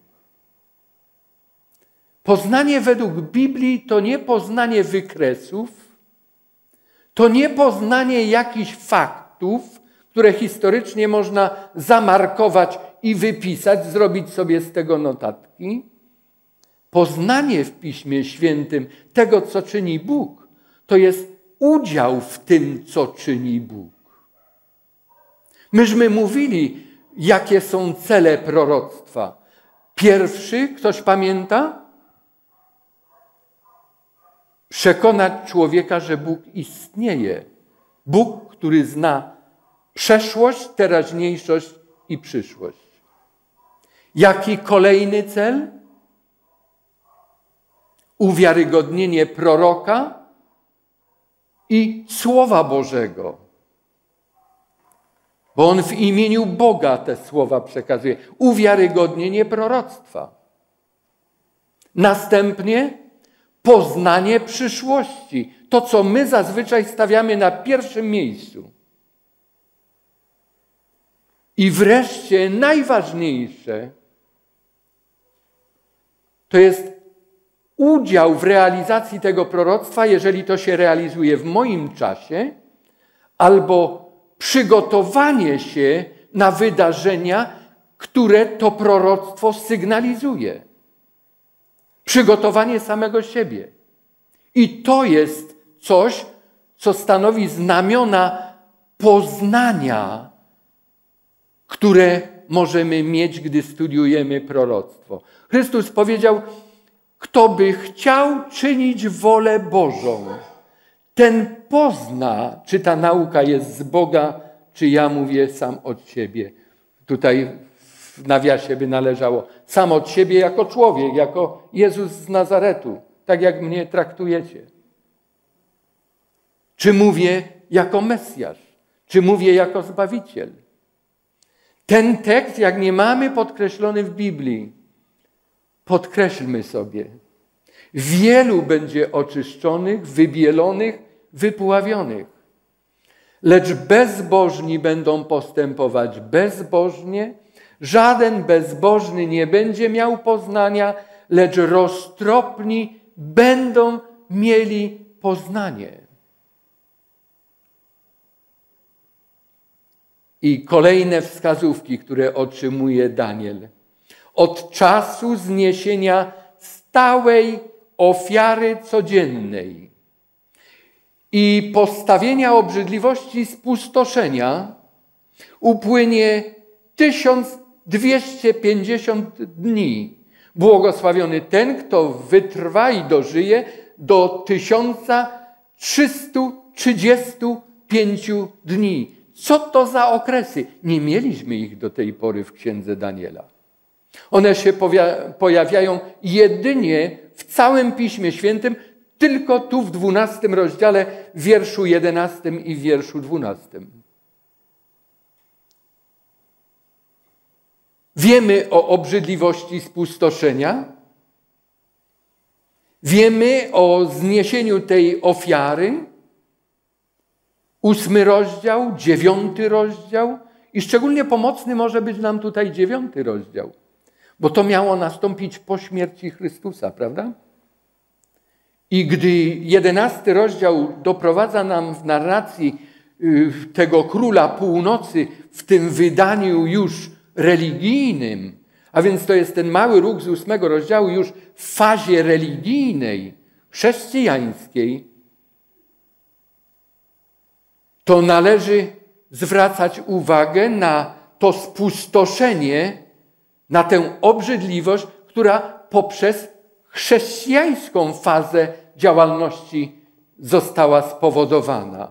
Poznanie według Biblii to nie poznanie wykresów, to nie poznanie jakichś faktów, które historycznie można zamarkować i wypisać, zrobić sobie z tego notatki. Poznanie w Piśmie Świętym tego, co czyni Bóg, to jest udział w tym, co czyni Bóg. Myśmy mówili, jakie są cele proroctwa. Pierwszy, ktoś pamięta? Przekonać człowieka, że Bóg istnieje. Bóg, który zna przeszłość, teraźniejszość i przyszłość. Jaki kolejny cel? Uwiarygodnienie proroka i Słowa Bożego. Bo on w imieniu Boga te słowa przekazuje. Uwiarygodnienie proroctwa. Następnie poznanie przyszłości. To, co my zazwyczaj stawiamy na pierwszym miejscu. I wreszcie najważniejsze to jest udział w realizacji tego proroctwa, jeżeli to się realizuje w moim czasie, albo przygotowanie się na wydarzenia, które to proroctwo sygnalizuje. Przygotowanie samego siebie. I to jest coś, co stanowi znamiona poznania, które możemy mieć, gdy studiujemy proroctwo. Chrystus powiedział, kto by chciał czynić wolę Bożą, ten pozna, czy ta nauka jest z Boga, czy ja mówię sam od siebie. Tutaj w nawiasie by należało sam od siebie jako człowiek, jako Jezus z Nazaretu, tak jak mnie traktujecie. Czy mówię jako Mesjasz, czy mówię jako Zbawiciel. Ten tekst, jak nie mamy podkreślony w Biblii, podkreślmy sobie. Wielu będzie oczyszczonych, wybielonych, wypławionych. Lecz bezbożni będą postępować bezbożnie. Żaden bezbożny nie będzie miał poznania, lecz roztropni będą mieli poznanie. I kolejne wskazówki, które otrzymuje Daniel. Od czasu zniesienia stałej ofiary codziennej i postawienia obrzydliwości spustoszenia upłynie tysiąc dwieście pięćdziesiąt dni. Błogosławiony ten, kto wytrwa i dożyje do tysiąca trzystu trzydziestu pięciu dni. Co to za okresy? Nie mieliśmy ich do tej pory w Księdze Daniela. One się pojawiają jedynie w całym Piśmie Świętym tylko tu w dwunastym rozdziale, w wierszu jedenastym i w wierszu dwunastym. Wiemy o obrzydliwości spustoszenia. Wiemy o zniesieniu tej ofiary. Ósmy rozdział, dziewiąty rozdział i szczególnie pomocny może być nam tutaj dziewiąty rozdział, bo to miało nastąpić po śmierci Chrystusa, prawda? I gdy jedenasty rozdział doprowadza nam w narracji tego króla północy w tym wydaniu już religijnym, a więc to jest ten mały ruch z ósmego rozdziału już w fazie religijnej, chrześcijańskiej, to należy zwracać uwagę na to spustoszenie, na tę obrzydliwość, która poprzez chrześcijańską fazę działalności została spowodowana.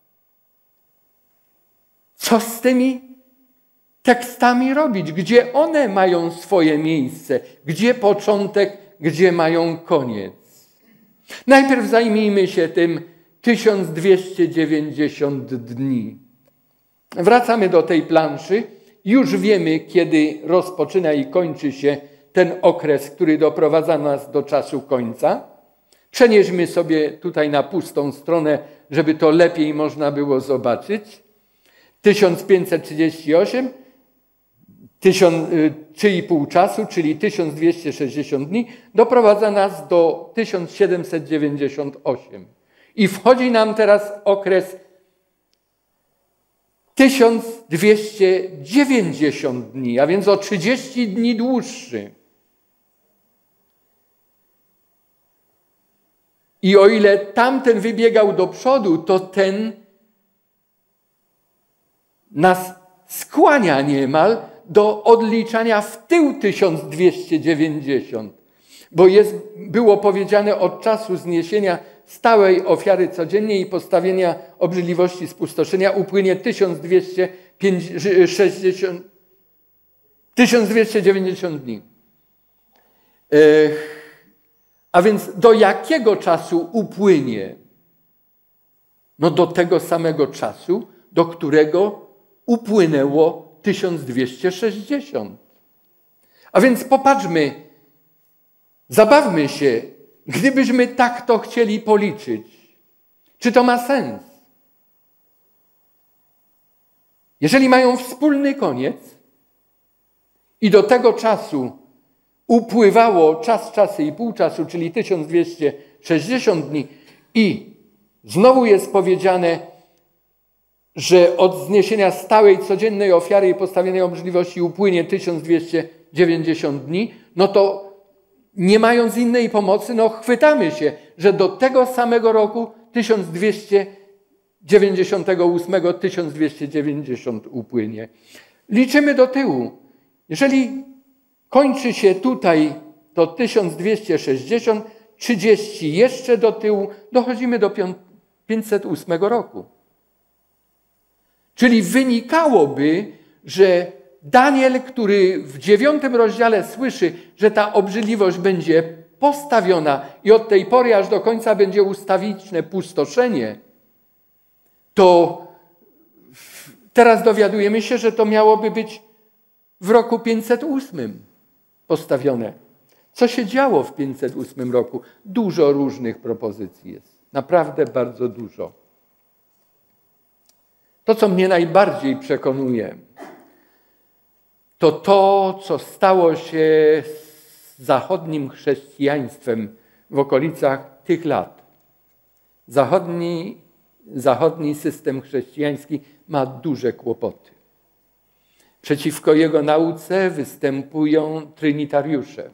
Co z tymi tekstami robić? Gdzie one mają swoje miejsce? Gdzie początek, gdzie mają koniec? Najpierw zajmijmy się tym tysiąc dwieście dziewięćdziesiąt dni. Wracamy do tej planszy. Już wiemy, kiedy rozpoczyna i kończy się ten okres, który doprowadza nas do czasu końca. Przenieśmy sobie tutaj na pustą stronę, żeby to lepiej można było zobaczyć. tysiąc pięćset trzydzieści osiem, trzy i pół czasu, czyli tysiąc dwieście sześćdziesiąt dni, doprowadza nas do tysiąc siedemset dziewięćdziesiąt osiem. I wchodzi nam teraz okres tysiąc dwieście dziewięćdziesiąt dni, a więc o trzydzieści dni dłuższy. I o ile tamten wybiegał do przodu, to ten nas skłania niemal do odliczania w tył tysiąc dwieście dziewięćdziesiąt. Bo jest, było powiedziane od czasu zniesienia stałej ofiary codziennie i postawienia obrzydliwości spustoszenia upłynie tysiąc dwieście sześćdziesiąt, tysiąc dwieście dziewięćdziesiąt dni. A więc do jakiego czasu upłynie? No do tego samego czasu, do którego upłynęło tysiąc dwieście sześćdziesiąt. A więc popatrzmy, zabawmy się, gdybyśmy tak to chcieli policzyć. Czy to ma sens? Jeżeli mają wspólny koniec i do tego czasu upływało czas, czasy i pół czasu, czyli tysiąc dwieście sześćdziesiąt dni i znowu jest powiedziane, że od zniesienia stałej, codziennej ofiary i postawionej obrzydliwości upłynie tysiąc dwieście dziewięćdziesiąt dni, no to nie mając innej pomocy, no chwytamy się, że do tego samego roku tysiąc dwieście dziewięćdziesiątego ósmego tysiąc dwieście dziewięćdziesiąt upłynie. Liczymy do tyłu. Jeżeli kończy się tutaj to tysiąc dwieście sześćdziesiąt, trzydzieści jeszcze do tyłu, dochodzimy do pięćset ósmego roku. Czyli wynikałoby, że Daniel, który w dziewiątym rozdziale słyszy, że ta obrzydliwość będzie postawiona i od tej pory aż do końca będzie ustawiczne pustoszenie, to teraz dowiadujemy się, że to miałoby być w roku pięćset ósmym postawione. Co się działo w pięćset ósmym roku? Dużo różnych propozycji jest. Naprawdę bardzo dużo. To, co mnie najbardziej przekonuje, to to, co stało się z zachodnim chrześcijaństwem w okolicach tych lat. Zachodni, zachodni system chrześcijański ma duże kłopoty. Przeciwko jego nauce występują trynitariusze.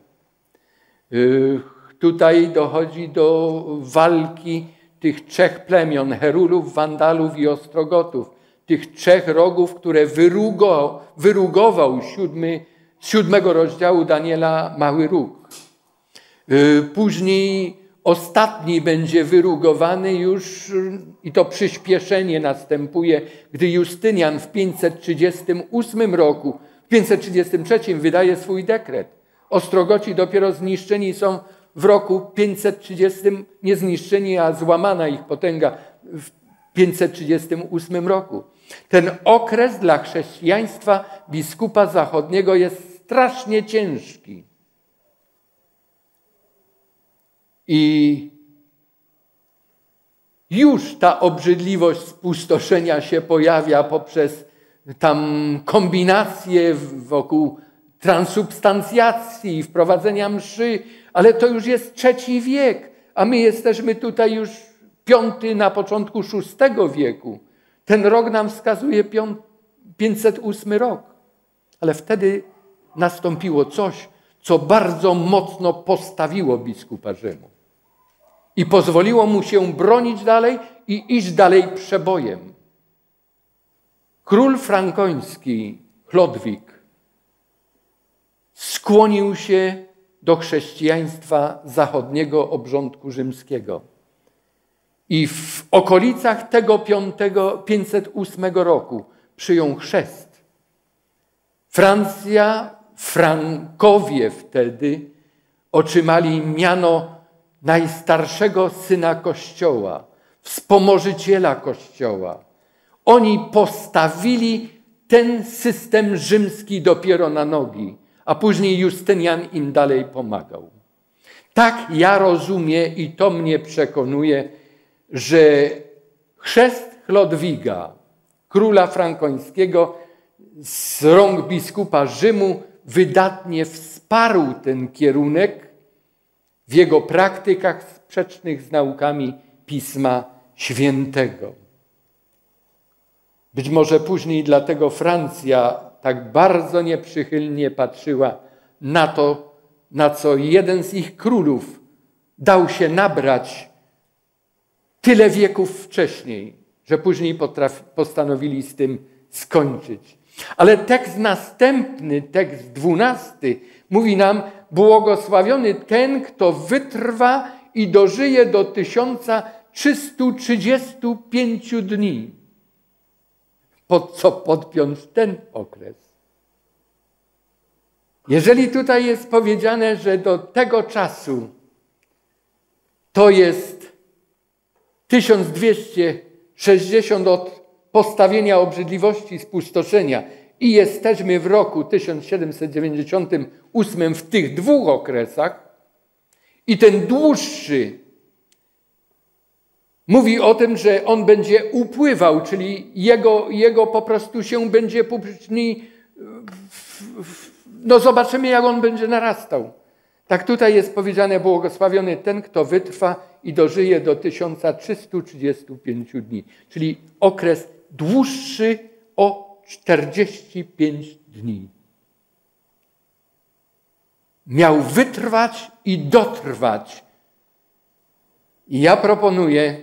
Tutaj dochodzi do walki tych trzech plemion, Herulów, Wandalów i Ostrogotów. Tych trzech rogów, które wyrugo, wyrugował siódmy, z siódmego rozdziału Daniela mały róg. Później ostatni będzie wyrugowany już i to przyspieszenie następuje, gdy Justynian w pięćset trzydziestym ósmym roku, w pięćset trzydziestym trzecim wydaje swój dekret. Ostrogoci dopiero zniszczeni są w roku pięćset trzydziestym, nie zniszczeni, a złamana ich potęga w pięćset trzydziestym ósmym roku. Ten okres dla chrześcijaństwa biskupa zachodniego jest strasznie ciężki. I już ta obrzydliwość spustoszenia się pojawia poprzez tam kombinacje wokół transubstancjacji, wprowadzenia mszy, ale to już jest trzeci wiek, a my jesteśmy tutaj już piąty na początku szóstego wieku. Ten rok nam wskazuje pięćset ósmy rok. Ale wtedy nastąpiło coś, co bardzo mocno postawiło biskupa Rzymu. I pozwoliło mu się bronić dalej i iść dalej przebojem. Król frankoński, Chlodwig, skłonił się do chrześcijaństwa zachodniego obrządku rzymskiego. I w okolicach tego pięćset ósmego roku przyjął chrzest. Francja, Frankowie wtedy otrzymali miano najstarszego syna Kościoła, wspomożyciela Kościoła. Oni postawili ten system rzymski dopiero na nogi, a później Justynian im dalej pomagał. Tak ja rozumiem i to mnie przekonuje, że chrzest Chlodwiga, króla frankońskiego, z rąk biskupa Rzymu wydatnie wsparł ten kierunek w jego praktykach sprzecznych z naukami Pisma Świętego. Być może później dlatego Francja tak bardzo nieprzychylnie patrzyła na to, na co jeden z ich królów dał się nabrać tyle wieków wcześniej, że później potrafi, postanowili z tym skończyć. Ale tekst następny, tekst dwunasty, mówi nam: błogosławiony ten, kto wytrwa i dożyje do tysiąca trzystu trzydziestu pięciu dni. Pod co podpiąć ten okres? Jeżeli tutaj jest powiedziane, że do tego czasu to jest tysiąc dwieście sześćdziesiąt od postawienia obrzydliwości i spustoszenia i jesteśmy w roku tysiąc siedemset dziewięćdziesiątym ósmym w tych dwóch okresach i ten dłuższy mówi o tym, że on będzie upływał, czyli jego, jego po prostu się będzie później, no zobaczymy, jak on będzie narastał. Tak tutaj jest powiedziane: błogosławiony ten, kto wytrwa i dożyje do tysiąca trzystu trzydziestu pięciu dni. Czyli okres dłuższy o czterdzieści pięć dni. Miał wytrwać i dotrwać. I ja proponuję,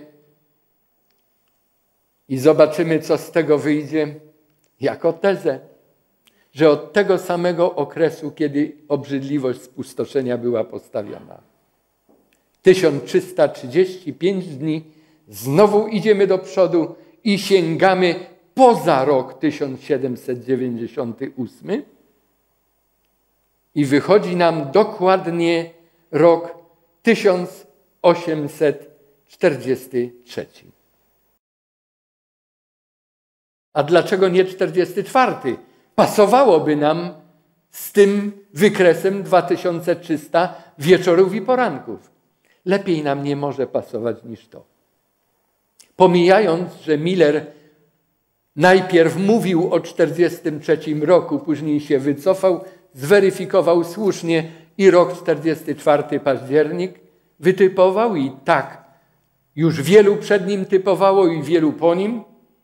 i zobaczymy, co z tego wyjdzie, jako tezę, że od tego samego okresu, kiedy obrzydliwość spustoszenia była postawiona, tysiąc trzysta trzydzieści pięć dni, znowu idziemy do przodu i sięgamy poza rok tysiąc siedemset dziewięćdziesiąty ósmy i wychodzi nam dokładnie rok tysiąc osiemset czterdziesty trzeci. A dlaczego nie czterdziesty czwarty? Pasowałoby nam z tym wykresem dwa tysiące trzysta wieczorów i poranków. Lepiej nam nie może pasować niż to. Pomijając, że Miller najpierw mówił o czterdziestym trzecim roku, później się wycofał, zweryfikował słusznie i rok czterdziesty czwarty październik wytypował i tak już wielu przed nim typowało i wielu po nim.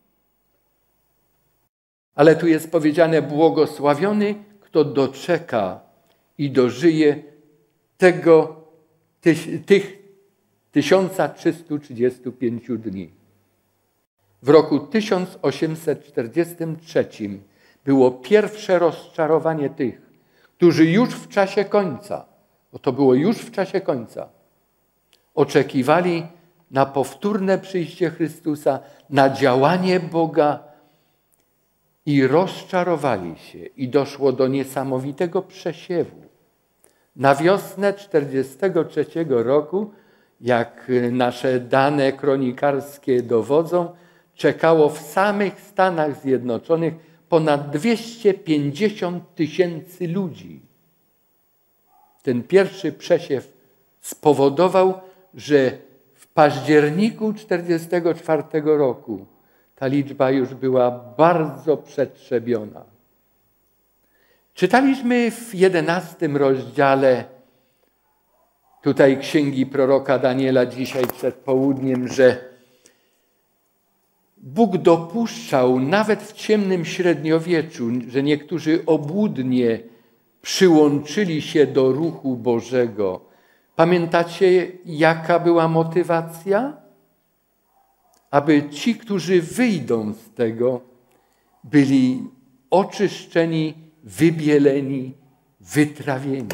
Ale tu jest powiedziane: błogosławiony, kto doczeka i dożyje tego, tyś, tych tysiąca trzystu trzydziestu pięciu dni. W roku tysiąc osiemset czterdziestym trzecim było pierwsze rozczarowanie tych, którzy już w czasie końca, bo to było już w czasie końca, oczekiwali na powtórne przyjście Chrystusa, na działanie Boga i rozczarowali się i doszło do niesamowitego przesiewu. Na wiosnę czterdziestego trzeciego roku, jak nasze dane kronikarskie dowodzą, czekało w samych Stanach Zjednoczonych ponad dwieście pięćdziesiąt tysięcy ludzi. Ten pierwszy przesiew spowodował, że w październiku czterdziestego czwartego roku ta liczba już była bardzo przetrzebiona. Czytaliśmy w jedenastym rozdziale tutaj księgi proroka Daniela dzisiaj przed południem, że Bóg dopuszczał nawet w ciemnym średniowieczu, że niektórzy obłudnie przyłączyli się do ruchu Bożego. Pamiętacie, jaka była motywacja? Aby ci, którzy wyjdą z tego, byli oczyszczeni, wybieleni, wytrawieni.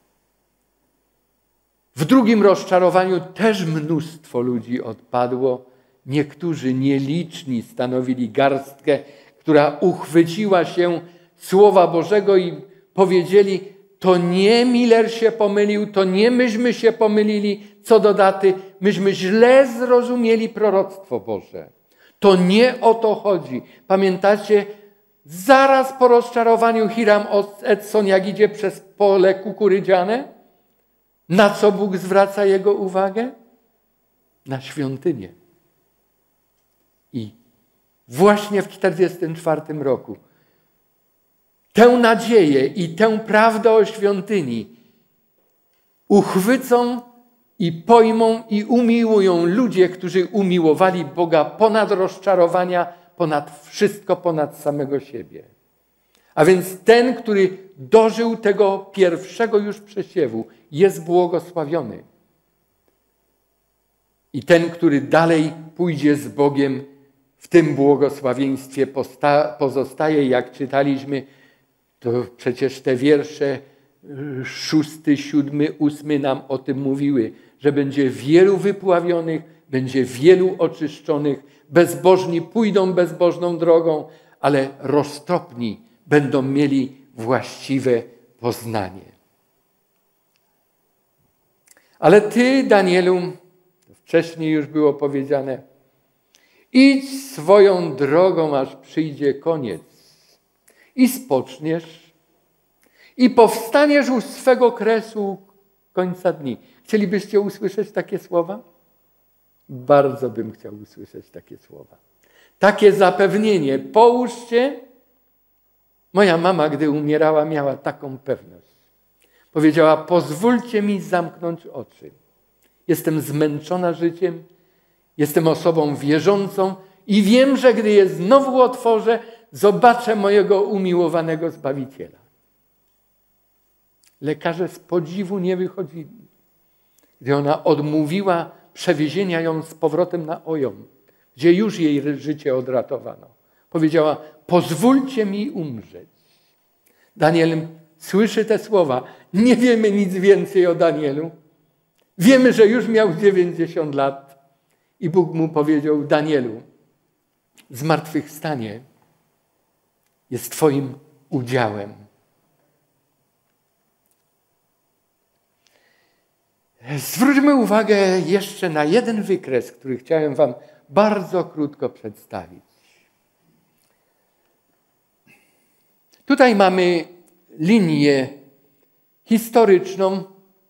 W drugim rozczarowaniu też mnóstwo ludzi odpadło. Niektórzy nieliczni stanowili garstkę, która uchwyciła się Słowa Bożego i powiedzieli: to nie Miller się pomylił, to nie myśmy się pomylili co do daty, myśmy źle zrozumieli proroctwo Boże. To nie o to chodzi. Pamiętacie, zaraz po rozczarowaniu Hiram Edson, jak idzie przez pole kukurydziane, na co Bóg zwraca jego uwagę? Na świątynię. I właśnie w czterdziestym czwartym roku tę nadzieję i tę prawdę o świątyni uchwycą i pojmą i umiłują ludzie, którzy umiłowali Boga ponad rozczarowania, ponad wszystko, ponad samego siebie. A więc ten, który dożył tego pierwszego już przesiewu, jest błogosławiony. I ten, który dalej pójdzie z Bogiem, w tym błogosławieństwie pozostaje, jak czytaliśmy, to przecież te wiersze szósty, siódmy, ósmy nam o tym mówiły, że będzie wielu wypławionych, będzie wielu oczyszczonych, bezbożni pójdą bezbożną drogą, ale roztropni będą mieli właściwe poznanie. Ale ty, Danielu, wcześniej już było powiedziane, idź swoją drogą, aż przyjdzie koniec i spoczniesz i powstaniesz u swego kresu końca dni. Chcielibyście usłyszeć takie słowa? Bardzo bym chciał usłyszeć takie słowa. Takie zapewnienie. Połóżcie. Moja mama, gdy umierała, miała taką pewność. Powiedziała: pozwólcie mi zamknąć oczy. Jestem zmęczona życiem, jestem osobą wierzącą i wiem, że gdy je znowu otworzę, zobaczę mojego umiłowanego Zbawiciela. Lekarze z podziwu nie wychodzili. Gdy ona odmówiła przewiezienia ją z powrotem na Ojom, gdzie już jej życie odratowano, powiedziała: pozwólcie mi umrzeć. Daniel słyszy te słowa. Nie wiemy nic więcej o Danielu. Wiemy, że już miał dziewięćdziesiąt lat i Bóg mu powiedział: Danielu, zmartwychwstanie jest twoim udziałem. Zwróćmy uwagę jeszcze na jeden wykres, który chciałem wam bardzo krótko przedstawić. Tutaj mamy linię historyczną.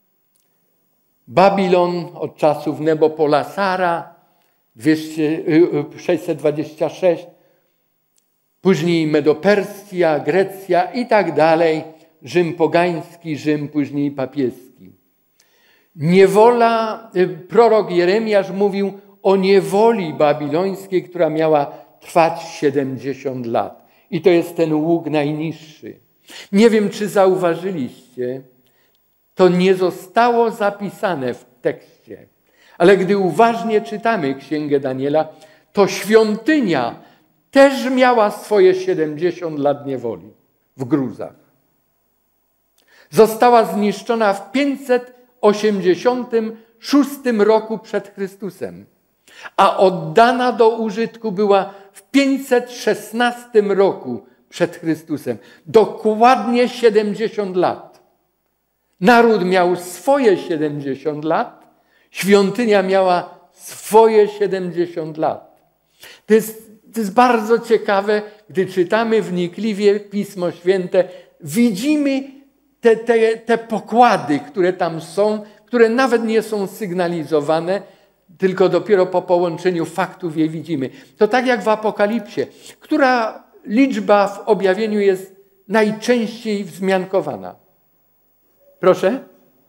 Babilon od czasów Nebopolassara sześćset dwadzieścia sześć, później Medopersja, Grecja i tak dalej, Rzym pogański, Rzym później papieski. Niewola, prorok Jeremiasz mówił o niewoli babilońskiej, która miała trwać siedemdziesiąt lat. I to jest ten łuk najniższy. Nie wiem, czy zauważyliście, to nie zostało zapisane w tekście, ale gdy uważnie czytamy Księgę Daniela, to świątynia też miała swoje siedemdziesiąt lat niewoli w gruzach. Została zniszczona w pięćset osiemdziesiątym szóstym roku przed Chrystusem, a oddana do użytku była w pięćset szesnastym roku przed Chrystusem. Dokładnie siedemdziesiąt lat. Naród miał swoje siedemdziesiąt lat, świątynia miała swoje siedemdziesiąt lat. To jest, to jest bardzo ciekawe, gdy czytamy wnikliwie Pismo Święte, widzimy te, te, te pokłady, które tam są, które nawet nie są sygnalizowane, tylko dopiero po połączeniu faktów je widzimy. To tak jak w Apokalipsie, która liczba w objawieniu jest najczęściej wzmiankowana. Proszę?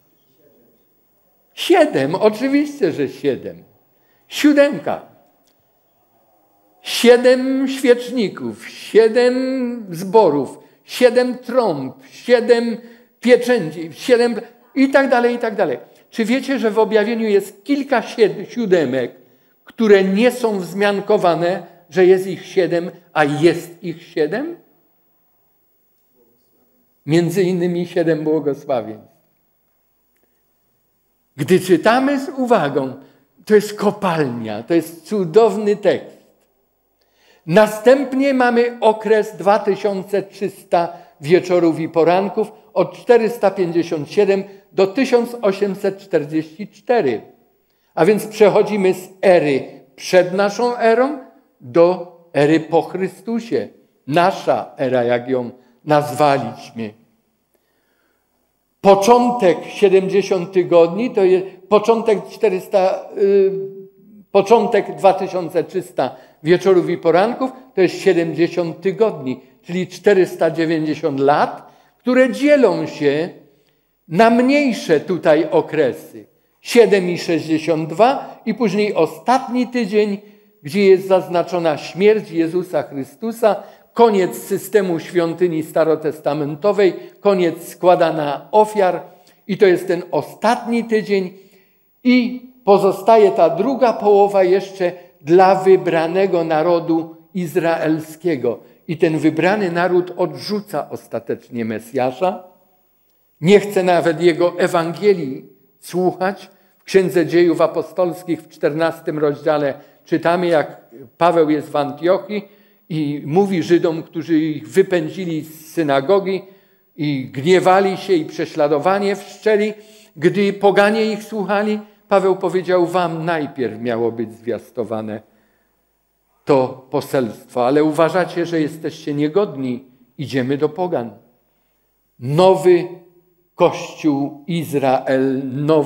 Siedem, oczywiście, że siedem. Siódemka. Siedem świeczników, siedem zborów, siedem trąb, siedem pieczęci, siedem i tak dalej, i tak dalej. Czy wiecie, że w objawieniu jest kilka siódemek, które nie są wzmiankowane, że jest ich siedem, a jest ich siedem? Między innymi siedem błogosławieństw. Gdy czytamy z uwagą, to jest kopalnia, to jest cudowny tekst. Następnie mamy okres dwa tysiące trzysta wieczorów i poranków od czterysta pięćdziesiąt siedem do tysiąc osiemset czterdzieści cztery. A więc przechodzimy z ery przed naszą erą do ery po Chrystusie. Nasza era, jak ją nazwaliśmy. Początek siedemdziesiąt tygodni, to jest początek czterysta, yy, początek dwa tysiące trzysta wieczorów i poranków, to jest siedemdziesiąt tygodni, czyli czterysta dziewięćdziesiąt lat, które dzielą się na mniejsze tutaj okresy. siedem i sześćdziesiąt dwa i później ostatni tydzień, gdzie jest zaznaczona śmierć Jezusa Chrystusa, koniec systemu świątyni starotestamentowej, koniec składania ofiar i to jest ten ostatni tydzień i pozostaje ta druga połowa jeszcze dla wybranego narodu izraelskiego. I ten wybrany naród odrzuca ostatecznie Mesjasza, nie chce nawet jego Ewangelii słuchać. W Księdze Dziejów Apostolskich w czternastym rozdziale czytamy, jak Paweł jest w Antiochii i mówi Żydom, którzy ich wypędzili z synagogi i gniewali się i prześladowanie wszczęli. Gdy poganie ich słuchali, Paweł powiedział, wam najpierw miało być zwiastowane to poselstwo, ale uważacie, że jesteście niegodni, idziemy do pogan. Nowy Kościół Izrael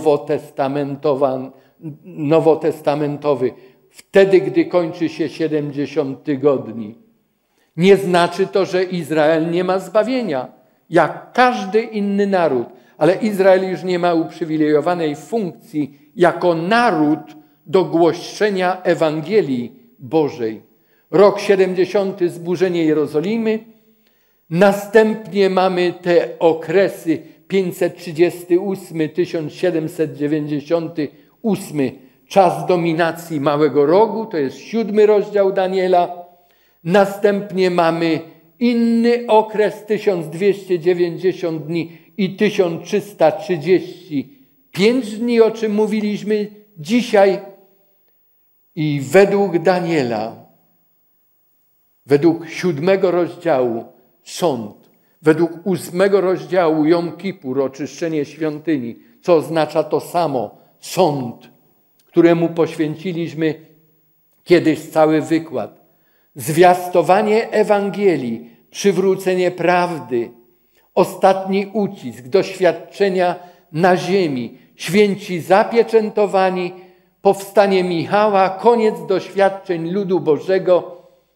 nowotestamentowy, wtedy, gdy kończy się siedemdziesiąt tygodni. Nie znaczy to, że Izrael nie ma zbawienia, jak każdy inny naród, ale Izrael już nie ma uprzywilejowanej funkcji jako naród do głoszenia Ewangelii Bożej. Rok siedemdziesiąty zburzenie Jerozolimy, następnie mamy te okresy pięćset trzydziesty ósmy do tysiąc siedemset dziewięćdziesiątego ósmego, czas dominacji Małego Rogu, to jest siódmy rozdział Daniela. Następnie mamy inny okres, tysiąc dwieście dziewięćdziesiąt dni i tysiąc trzysta trzydzieści pięć dni, o czym mówiliśmy dzisiaj. I według Daniela, według siódmego rozdziału sąd, według ósmego rozdziału Jom Kipur, oczyszczenie świątyni, co oznacza to samo, sąd, któremu poświęciliśmy kiedyś cały wykład. Zwiastowanie Ewangelii, przywrócenie prawdy, ostatni ucisk, doświadczenia na ziemi, święci zapieczętowani, powstanie Michała, koniec doświadczeń ludu Bożego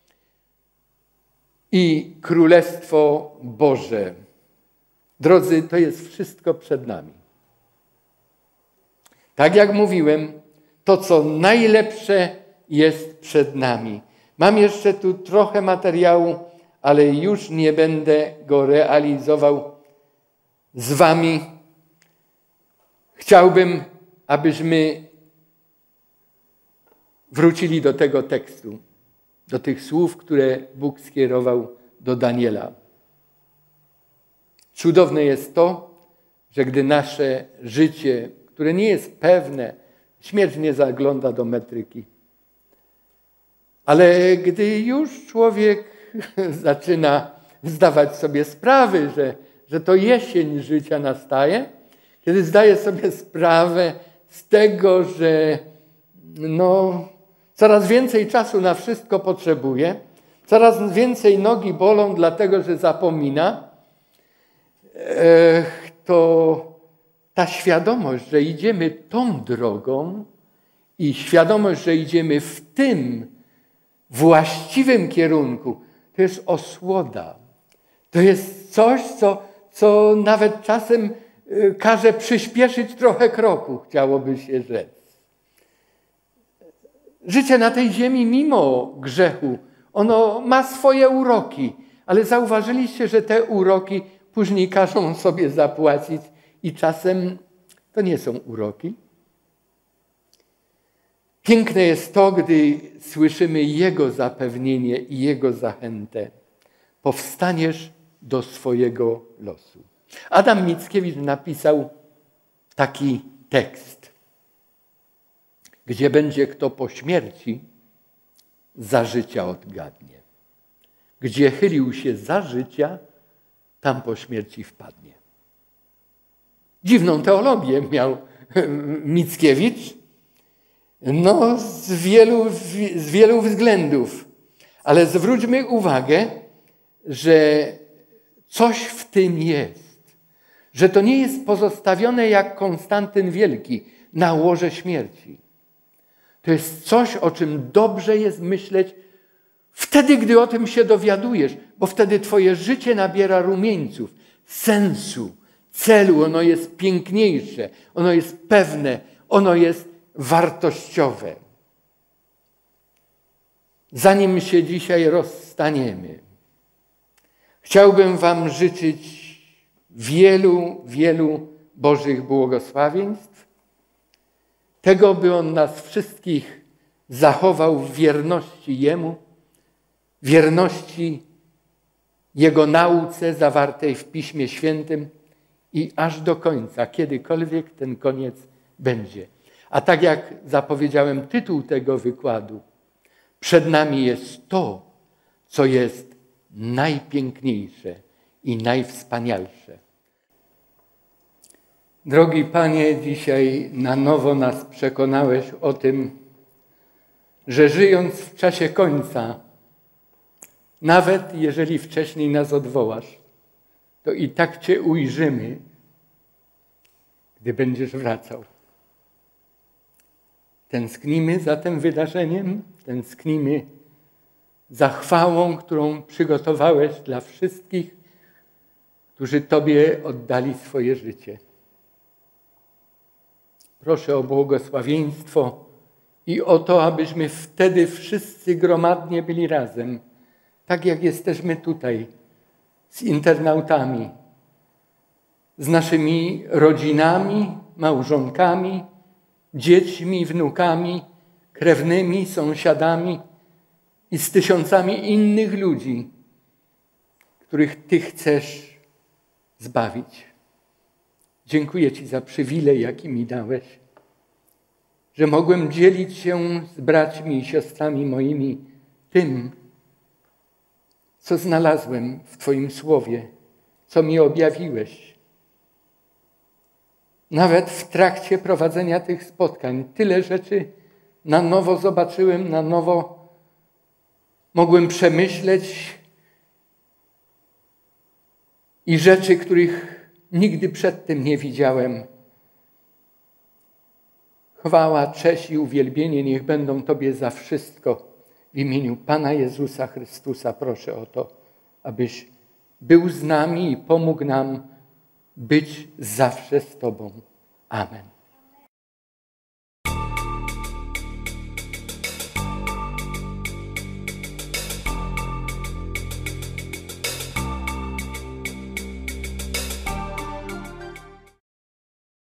i Królestwo Boże. Drodzy, to jest wszystko przed nami. Tak jak mówiłem, to co najlepsze jest przed nami. Mam jeszcze tu trochę materiału, ale już nie będę go realizował z wami. Chciałbym, abyśmy wrócili do tego tekstu, do tych słów, które Bóg skierował do Daniela. Cudowne jest to, że gdy nasze życie, które nie jest pewne, śmierć nie zagląda do metryki, ale gdy już człowiek zaczyna zdawać sobie sprawy, że, że to jesień życia nastaje, kiedy zdaję sobie sprawę z tego, że no, coraz więcej czasu na wszystko potrzebuję, coraz więcej nogi bolą, dlatego że zapomina, to ta świadomość, że idziemy tą drogą i świadomość, że idziemy w tym właściwym kierunku, to jest osłoda. To jest coś, co, co nawet czasem każe przyspieszyć trochę kroku, chciałoby się rzec. Życie na tej ziemi mimo grzechu, ono ma swoje uroki, ale zauważyliście, że te uroki później każą sobie zapłacić i czasem to nie są uroki. Piękne jest to, gdy słyszymy Jego zapewnienie i Jego zachętę. Powstaniesz do swojego losu. Adam Mickiewicz napisał taki tekst, gdzie będzie kto po śmierci, za życia odgadnie. Gdzie chylił się za życia, tam po śmierci wpadnie. Dziwną teologię miał Mickiewicz, no z wielu, z wielu względów. Ale zwróćmy uwagę, że coś w tym jest. Że to nie jest pozostawione jak Konstantyn Wielki na łoże śmierci. To jest coś, o czym dobrze jest myśleć wtedy, gdy o tym się dowiadujesz, bo wtedy twoje życie nabiera rumieńców, sensu, celu. Ono jest piękniejsze, ono jest pewne, ono jest wartościowe. Zanim się dzisiaj rozstaniemy, chciałbym wam życzyć wielu, wielu Bożych błogosławieństw, tego, by On nas wszystkich zachował w wierności Jemu, wierności Jego nauce zawartej w Piśmie Świętym i aż do końca, kiedykolwiek ten koniec będzie. A tak jak zapowiedziałem tytuł tego wykładu, przed nami jest to, co jest najpiękniejsze i najwspanialsze. Drogi Panie, dzisiaj na nowo nas przekonałeś o tym, że żyjąc w czasie końca, nawet jeżeli wcześniej nas odwołasz, to i tak Cię ujrzymy, gdy będziesz wracał. Tęsknimy za tym wydarzeniem, tęsknimy za chwałą, którą przygotowałeś dla wszystkich, którzy Tobie oddali swoje życie. Proszę o błogosławieństwo i o to, abyśmy wtedy wszyscy gromadnie byli razem, tak jak jesteśmy tutaj, z internautami, z naszymi rodzinami, małżonkami, dziećmi, wnukami, krewnymi, sąsiadami i z tysiącami innych ludzi, których Ty chcesz zbawić. Dziękuję Ci za przywilej, jaki mi dałeś, że mogłem dzielić się z braćmi i siostrami moimi tym, co znalazłem w Twoim Słowie, co mi objawiłeś. Nawet w trakcie prowadzenia tych spotkań tyle rzeczy na nowo zobaczyłem, na nowo mogłem przemyśleć i rzeczy, których nigdy przedtem nie widziałem. Chwała, cześć i uwielbienie niech będą Tobie za wszystko. W imieniu Pana Jezusa Chrystusa proszę o to, abyś był z nami i pomógł nam być zawsze z Tobą. Amen.